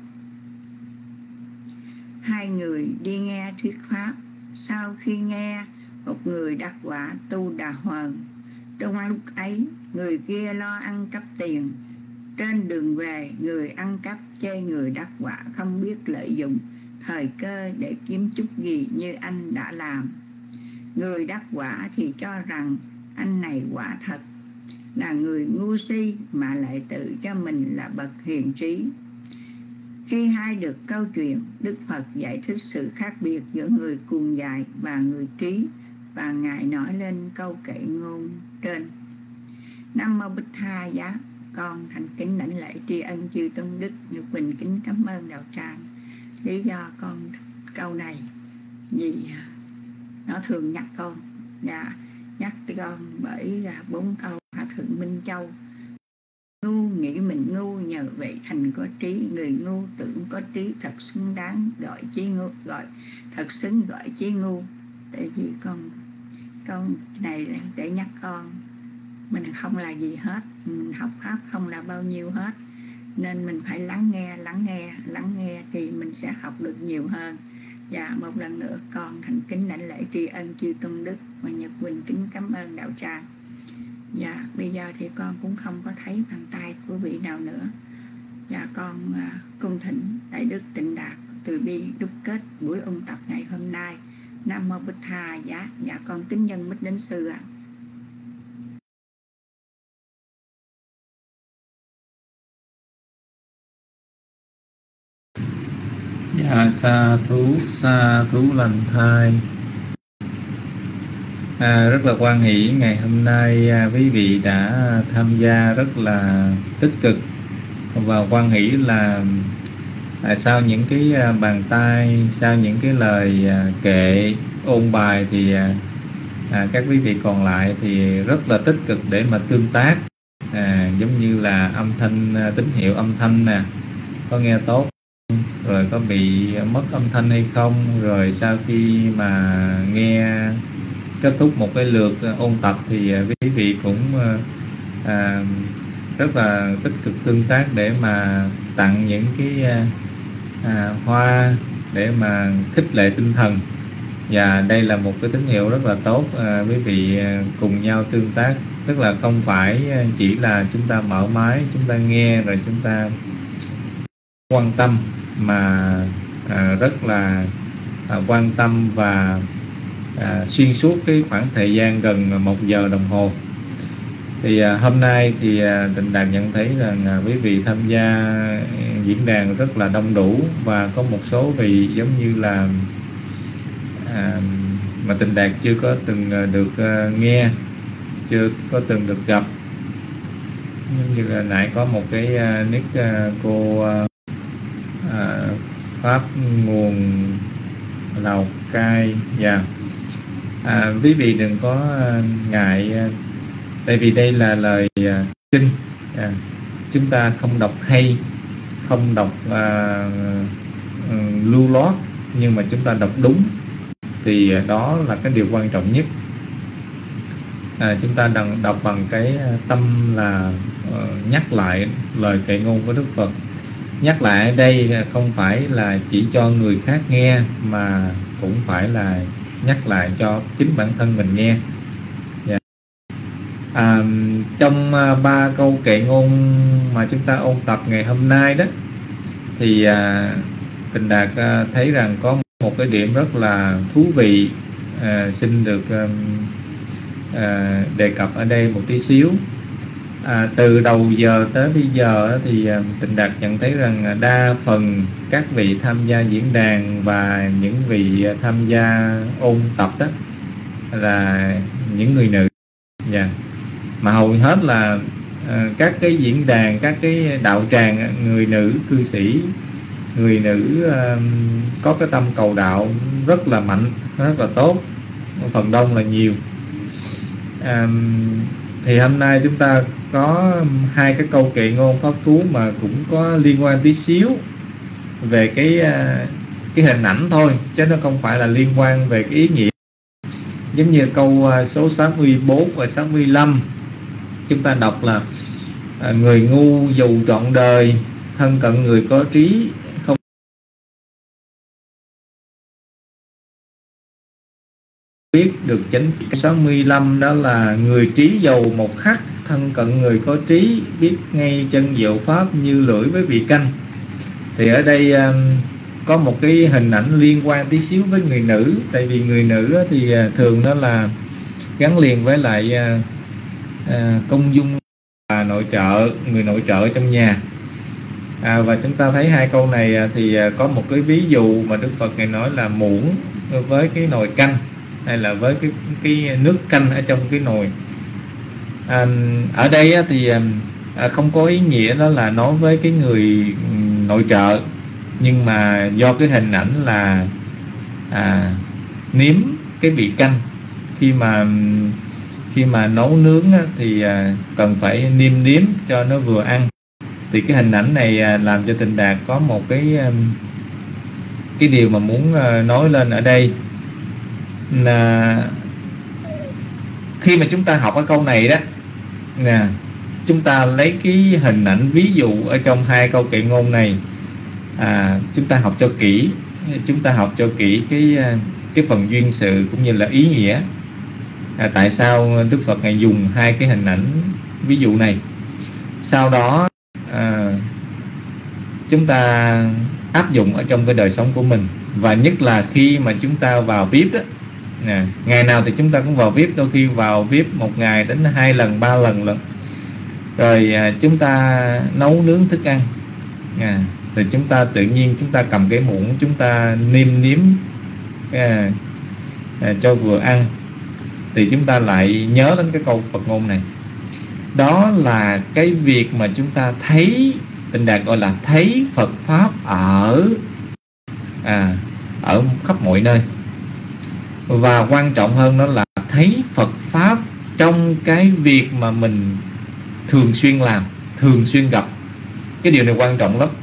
Hai người đi nghe thuyết pháp. Sau khi nghe, một người đắc quả tu đà hoàn. Trong lúc ấy, người kia lo ăn cắp tiền. Trên đường về, người ăn cắp chê người đắc quả không biết lợi dụng thời cơ để kiếm chút gì như anh đã làm. Người đắc quả thì cho rằng anh này quả thật là người ngu si mà lại tự cho mình là bậc hiền trí. Khi hay được câu chuyện, Đức Phật giải thích sự khác biệt giữa người cuồng dại và người trí, và Ngài nói lên câu kệ ngôn trên. Nam mô Bích Tha Giá, con thành kính lãnh lễ tri ân chư tôn đức, Nhật Quỳnh kính cảm ơn đạo tràng. Lý do con câu này vì nó thường nhắc con, và nhắc con bởi bốn câu Hòa Thượng Minh Châu: ngu nghĩ mình ngu, nhờ vậy thành có trí. Người ngu tưởng có trí, thật xứng đáng gọi trí ngu, gọi thật xứng gọi trí ngu. Tại vì con con này để nhắc con mình không là gì hết, mình học pháp không là bao nhiêu hết, nên mình phải lắng nghe, lắng nghe, lắng nghe thì mình sẽ học được nhiều hơn. Và một lần nữa con thành kính lãnh lễ tri ân chư tôn đức và Nhật Quỳnh kính cảm ơn đạo tràng. Và bây giờ thì con cũng không có thấy bàn tay của vị nào nữa. Và con uh, cung thỉnh Đại Đức Tịnh Đạt từ bi đúc kết buổi ôn tập ngày hôm nay. Nam mô Bích Tha Giá. Dạ con kính nhân Bích Đến Sư ạ. À. Dạ sa thú sa thú lành thai. À, rất là hoan hỷ ngày hôm nay à, quý vị đã tham gia rất là tích cực, và hoan hỷ là à, sau những cái à, bàn tay, sau những cái lời à, kệ ôn bài thì à, à, các quý vị còn lại thì rất là tích cực để mà tương tác, à, giống như là âm thanh, tín hiệu âm thanh nè, có nghe tốt, rồi có bị mất âm thanh hay không, rồi sau khi mà nghe kết thúc một cái lượt ôn tập thì quý vị cũng à, rất là tích cực tương tác để mà tặng những cái à, hoa để mà khích lệ tinh thần. Và đây là một cái tín hiệu rất là tốt, à, quý vị cùng nhau tương tác, tức là không phải chỉ là chúng ta mở máy, chúng ta nghe rồi chúng ta quan tâm, mà à, rất là à, quan tâm và à, xuyên suốt cái khoảng thời gian gần một giờ đồng hồ. Thì à, hôm nay thì à, Tịnh Đạt nhận thấy rằng à, quý vị tham gia diễn đàn rất là đông đủ, và có một số vị giống như là à, mà Tịnh Đạt chưa có từng được à, nghe, chưa có từng được gặp. Như là nãy có một cái à, nick à, cô à, À, Pháp nguồn Lào Cai. Dạ. à, Quý vị đừng có ngại, tại vì đây là lời kinh, à, chúng ta không đọc hay, không đọc à, lưu loát, nhưng mà chúng ta đọc đúng, thì đó là cái điều quan trọng nhất. à, Chúng ta đọc, đọc bằng cái tâm là uh, nhắc lại lời kệ ngôn của Đức Phật. Nhắc lại ở đây không phải là chỉ cho người khác nghe, mà cũng phải là nhắc lại cho chính bản thân mình nghe. Yeah. À, trong ba câu kệ ngôn mà chúng ta ôn tập ngày hôm nay đó, thì à, Tịnh Đạt à, thấy rằng có một cái điểm rất là thú vị, à, xin được à, à, đề cập ở đây một tí xíu. À, từ đầu giờ tới bây giờ thì à, Tịnh Đạt nhận thấy rằng đa phần các vị tham gia diễn đàn và những vị tham gia ôn tập đó là những người nữ. Yeah. Mà hầu hết là à, các cái diễn đàn, các cái đạo tràng, người nữ cư sĩ, người nữ à, có cái tâm cầu đạo rất là mạnh, rất là tốt, phần đông là nhiều. à, Thì hôm nay chúng ta có hai cái câu kệ ngôn pháp cú mà cũng có liên quan tí xíu về cái cái hình ảnh thôi, chứ nó không phải là liên quan về cái ý nghĩa. Giống như câu số sáu mươi bốn và sáu mươi lăm, chúng ta đọc là người ngu dù trọn đời, thân cận người có trí không biết được chánh. Sáu mươi lăm đó là người trí dầu một khắc, thân cận người có trí biết ngay chân diệu pháp như lưỡi với vị canh. Thì ở đây um, có một cái hình ảnh liên quan tí xíu với người nữ. Tại vì người nữ thì uh, thường đó là gắn liền với lại uh, uh, công dung và nội trợ, người nội trợ trong nhà. à, Và chúng ta thấy hai câu này uh, thì uh, có một cái ví dụ mà Đức Phật Ngài nói là muỗng với cái nồi canh. hay là với cái cái nước canh ở trong cái nồi. À, ở đây á, thì à, không có ý nghĩa đó là nói với cái người nội trợ, nhưng mà do cái hình ảnh là à, nếm cái vị canh. Khi mà khi mà nấu nướng á, thì à, cần phải nêm nếm cho nó vừa ăn. Thì cái hình ảnh này à, làm cho Tịnh Đạt có một cái cái điều mà muốn à, nói lên ở đây là khi mà chúng ta học cái câu này đó nè, chúng ta lấy cái hình ảnh ví dụ ở trong hai câu kệ ngôn này, à, chúng ta học cho kỹ, chúng ta học cho kỹ cái cái phần duyên sự cũng như là ý nghĩa. À, tại sao Đức Phật ngài dùng hai cái hình ảnh ví dụ này? Sau đó à, chúng ta áp dụng ở trong cái đời sống của mình, và nhất là khi mà chúng ta vào vê i pê đó. Nè, ngày nào thì chúng ta cũng vào vê i pê, đôi khi vào vê i pê một ngày đến hai lần, ba lần lần. Rồi à, chúng ta nấu nướng thức ăn, à, thì chúng ta tự nhiên chúng ta cầm cái muỗng, chúng ta nêm nếm à, à, cho vừa ăn, thì chúng ta lại nhớ đến cái câu Phật ngôn này. Đó là cái việc mà chúng ta thấy, Tịnh Đạt gọi là thấy Phật Pháp ở à, ở khắp mọi nơi. Và quan trọng hơn đó là thấy Phật Pháp trong cái việc mà mình thường xuyên làm, thường xuyên gặp. Cái điều này quan trọng lắm.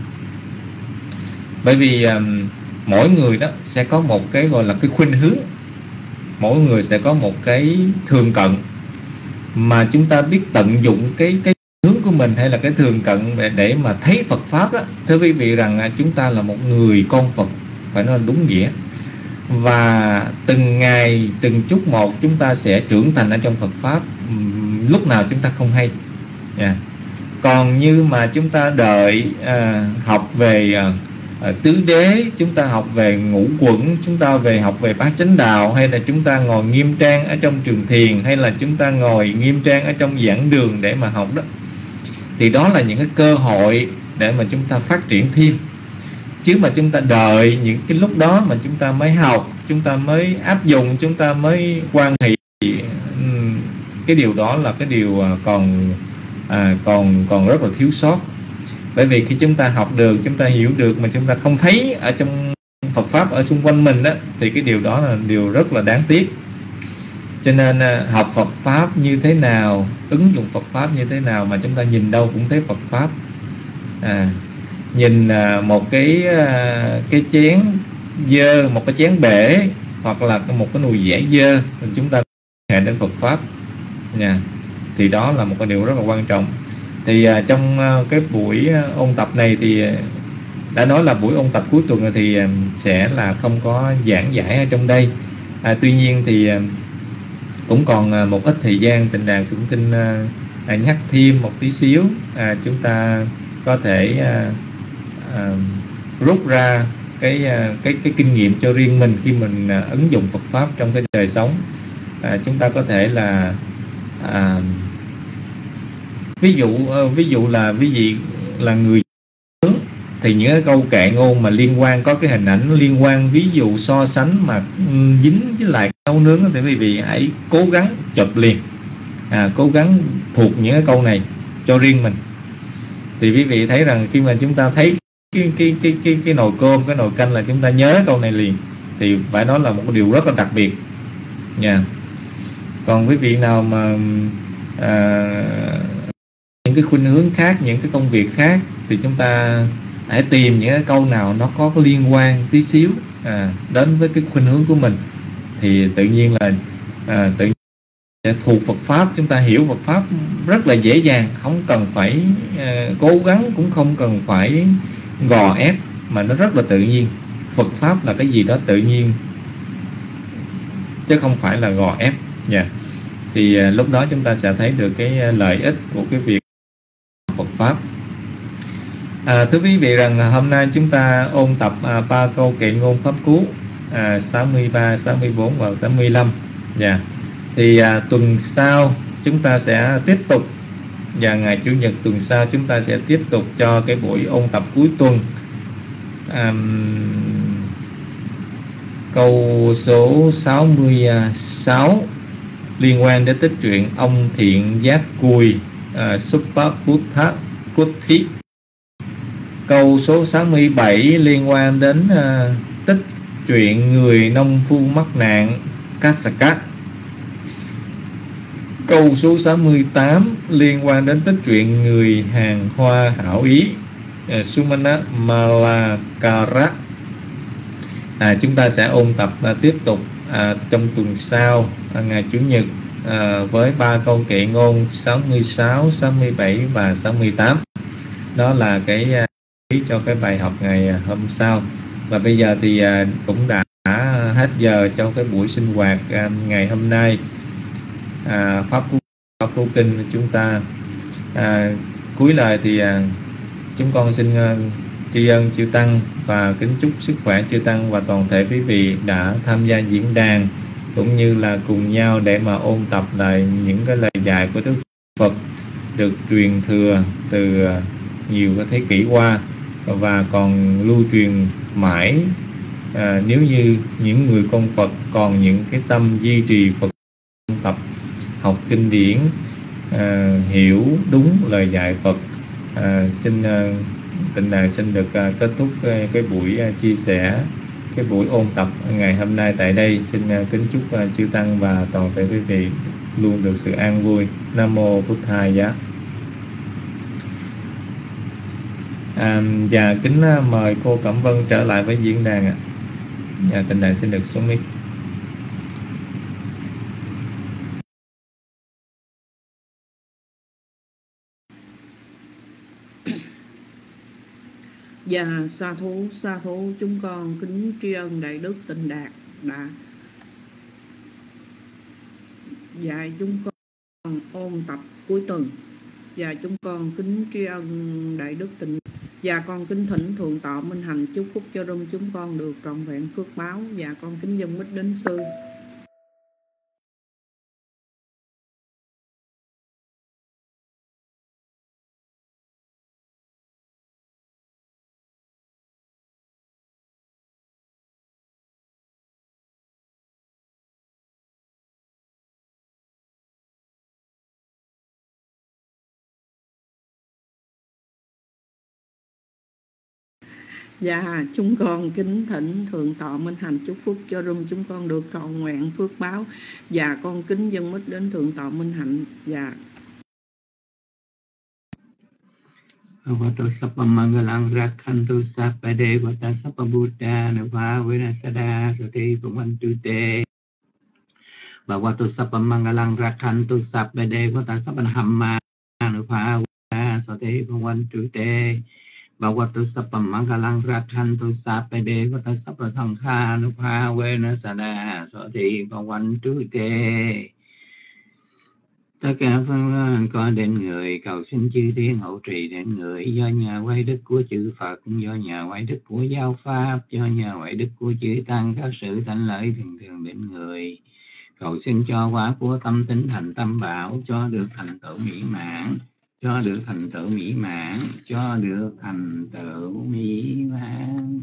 Bởi vì um, mỗi người đó sẽ có một cái gọi là cái khuynh hướng, mỗi người sẽ có một cái thường cận, mà chúng ta biết tận dụng cái cái hướng của mình hay là cái thường cận để, để mà thấy Phật Pháp đó. Thưa quý vị rằng chúng ta là một người con Phật, phải nói đúng nghĩa. Và từng ngày, từng chút một chúng ta sẽ trưởng thành ở trong Phật Pháp, lúc nào chúng ta không hay. Yeah. Còn như mà chúng ta đợi à, học về à, à, tứ đế, chúng ta học về ngũ quẩn, chúng ta về học về bát chánh đạo, hay là chúng ta ngồi nghiêm trang ở trong trường thiền, hay là chúng ta ngồi nghiêm trang ở trong giảng đường để mà học đó, thì đó là những cái cơ hội để mà chúng ta phát triển thêm. Chứ mà chúng ta đợi những cái lúc đó mà chúng ta mới học, chúng ta mới áp dụng, chúng ta mới quan hệ, cái điều đó là cái điều còn à, còn còn rất là thiếu sót. Bởi vì khi chúng ta học được, chúng ta hiểu được mà chúng ta không thấy ở trong Phật Pháp ở xung quanh mình đó, thì cái điều đó là điều rất là đáng tiếc. Cho nên học Phật Pháp như thế nào, ứng dụng Phật Pháp như thế nào mà chúng ta nhìn đâu cũng thấy Phật Pháp. À, nhìn một cái cái chén dơ, một cái chén bể, hoặc là một cái nồi dẻ dơ, thì chúng ta hệ đến Phật Pháp nha. Thì đó là một cái điều rất là quan trọng. Thì uh, trong uh, cái buổi uh, ôn tập này thì uh, đã nói là buổi ôn tập cuối tuần thì uh, sẽ là không có giảng giải ở trong đây. À, tuy nhiên thì uh, cũng còn uh, một ít thời gian, Tịnh Đạt cũng xin uh, uh, nhắc thêm một tí xíu. Uh, chúng ta có thể uh, uh, rút ra cái, uh, cái cái kinh nghiệm cho riêng mình khi mình uh, ứng dụng Phật Pháp trong cái đời sống. Uh, chúng ta có thể là uh, ví dụ ví dụ là ví dụ là người hướng, thì những cái câu kệ ngôn mà liên quan, có cái hình ảnh liên quan, ví dụ so sánh mà dính với lại nấu nướng, thì quý vị hãy cố gắng chụp liền, à, cố gắng thuộc những cái câu này cho riêng mình. Thì quý vị thấy rằng khi mà chúng ta thấy cái cái cái cái cái nồi cơm, cái nồi canh là chúng ta nhớ câu này liền, thì phải nói là một cái điều rất là đặc biệt nha. Yeah. Còn quý vị nào mà à, những cái khuynh hướng khác, những cái công việc khác, thì chúng ta hãy tìm những cái câu nào nó có cái liên quan tí xíu à, đến với cái khuynh hướng của mình, thì tự nhiên là à, tự nhiên sẽ thuộc Phật Pháp. Chúng ta hiểu Phật Pháp rất là dễ dàng, không cần phải à, cố gắng, cũng không cần phải gò ép, mà nó rất là tự nhiên. Phật Pháp là cái gì đó tự nhiên, chứ không phải là gò ép nha. Yeah. Thì à, lúc đó chúng ta sẽ thấy được cái lợi ích của cái việc Phật Pháp. À, thưa quý vị rằng hôm nay chúng ta ôn tập à, ba câu kệ ngôn Pháp Cú à, sáu mươi ba, sáu mươi bốn và sáu mươi lăm. Yeah. Thì à, tuần sau chúng ta sẽ tiếp tục, và ngày Chủ nhật tuần sau chúng ta sẽ tiếp tục cho cái buổi ôn tập cuối tuần. À, câu số sáu mươi sáu liên quan đến tích truyện ông thiện giác cùi uh, Suppabuddha Kuthi. Câu số sáu mươi bảy liên quan đến uh, tích truyện người nông phu mắc nạn Kasaka. Câu số sáu mươi tám liên quan đến tích truyện người hàng hoa hảo ý uh, Sumana Malakara. À, chúng ta sẽ ôn tập à, tiếp tục à, trong tuần sau à, ngày Chủ nhật à, với ba câu kệ ngôn sáu mươi sáu, sáu mươi bảy và sáu mươi tám. Đó là cái à, ý cho cái bài học ngày à, hôm sau. Và bây giờ thì à, cũng đã hết giờ cho cái buổi sinh hoạt à, ngày hôm nay. À, Pháp Cú, Pháp Cú Kinh chúng ta à, cuối lời thì à, chúng con xin à, tri ân chư Tăng và kính chúc sức khỏe chư Tăng và toàn thể quý vị đã tham gia diễn đàn, cũng như là cùng nhau để mà ôn tập lại những cái lời dạy của Đức Phật được truyền thừa từ nhiều cái thế kỷ qua và còn lưu truyền mãi. À, nếu như những người con Phật còn những cái tâm duy trì Phật tập, học kinh điển, à, hiểu đúng lời dạy Phật. À, xin à, Tịnh đàn xin được uh, kết thúc uh, cái buổi uh, chia sẻ, cái buổi ôn tập ngày hôm nay tại đây. Xin uh, kính chúc uh, chư Tăng và toàn thể quý vị luôn được sự an vui. Nam mô Bụt Thầy Giá. À, và kính uh, mời cô Cẩm Vân trở lại với diễn đàn ạ. À. Tịnh đàn xin được xuống mic. Dạ, sa thú, sa thú, chúng con kính tri ân Đại Đức Tịnh Đạt đã dạy chúng con ôn tập cuối tuần. Và chúng con kính tri ân Đại Đức Tịnh. Và con kính thỉnh Thượng Tọa Minh Hạnh chúc phúc cho rung chúng con được trọn vẹn phước báo. Và con kính dâng mít đến sư. Dạ, chúng con kính thỉnh Thượng Tọa Minh Hạnh chúc phúc cho rung chúng con được trọn vẹn phước báo. Và con kính dâng mít đến Thượng Tọa Minh Hạnh. Dạ. Vato Sappamangalang Rakhantu Sappade Vata Sappabuddha Nava Vinasada Sati Pumantu Te Vato Sappamangalang Rakhantu Sappade Vata Sappahamma Nava Sati Pumantu Te Vato Sappamangalang Rakhantu Sappade Vata Sappasankha Nava Vinasada Sati Pumantu Te. Tất cả phương có đến người cầu xin chư thiên hậu trì đến người, do nhờ quay đức của chư Phật, do nhờ quay đức của giáo pháp, do nhờ quay đức của chư Tăng, các sự thánh lợi thường thường đến người. Cầu xin cho quả của tâm tính thành tâm bảo, cho được thành tựu mỹ mãn, cho được thành tựu mỹ mãn, cho được thành tựu mỹ mãn.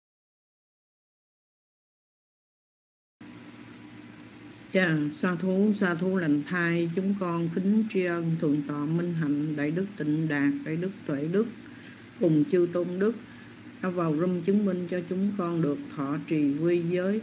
Dạ, sa thú, sa thú lành thai, chúng con kính tri ân Thượng Tọa Minh Hạnh, Đại Đức Tịnh Đạt, Đại Đức Tuệ Đức cùng chư Tôn Đức đã vào râm chứng minh cho chúng con được thọ trì quy giới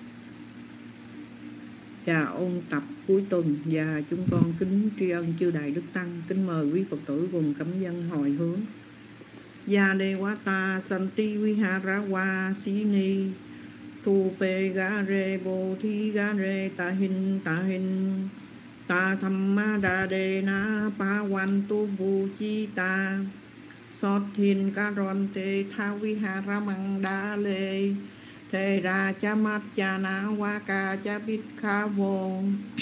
và ôn tập cuối tuần. Và chúng con kính tri ân chư Đại Đức Tăng, kính mời quý Phật tử cùng cảm dân hồi hướng. Gia Đề Quá Ta Santi Vihara Wa Sini Tu pe ga re bo thi ga re ta hin ta hin ta tham ma đa đề na pa wan tu bu chi ta sot hin ka ron te tha vi ha ra mang đa lê thế ra cha mát cha na wa ca cha bít kha vô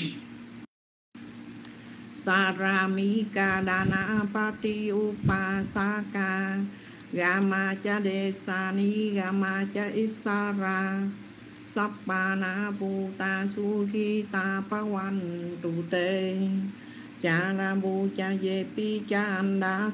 sa ra mi ca đa na pa ti u pa sa ca Gama cha de sa ni gama cha isara Sappana Bhuta Sukhita Pawan Tu Te Cha Ra Bu Cha Ye Pi Cha Anda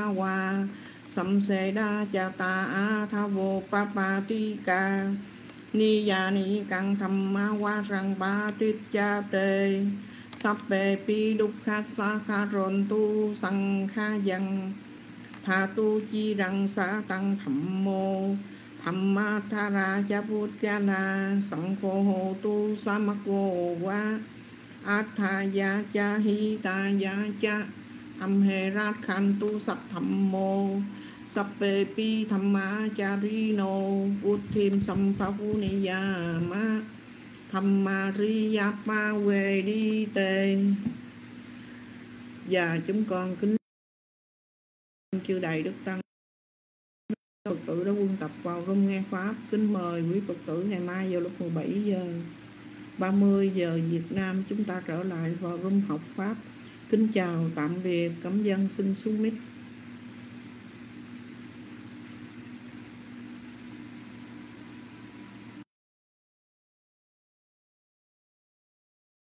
Sampawa Samseda Cha Ta A Tha Vô Papatika Ni ya ni căng tham ma wa rang ba tuyết cha tê sắp bề pi đúc kha sa kha rôn tu sang kha yang tha tu chi răng sa tăng thẩm mô tham ma tha ra cha bút cha na sang phô hồ tu sa mắc vô wa át tha ya cha hi ta ya cha âm hê rát khan tu sắp thẩm mô sắp bề pi tham ma cha ri nô bút thêm sam pha phu ni ya ma tham ma ri ya pa về đi tề. Và chúng con kính chư đầy đức tăng Phật tử đã quân tập vào room nghe pháp. Kính mời quý Phật tử ngày mai vào lúc mười bảy giờ ba mươi giờ Việt Nam chúng ta trở lại vào room học pháp. Kính chào tạm biệt, cảm ơn, xin xuống mic.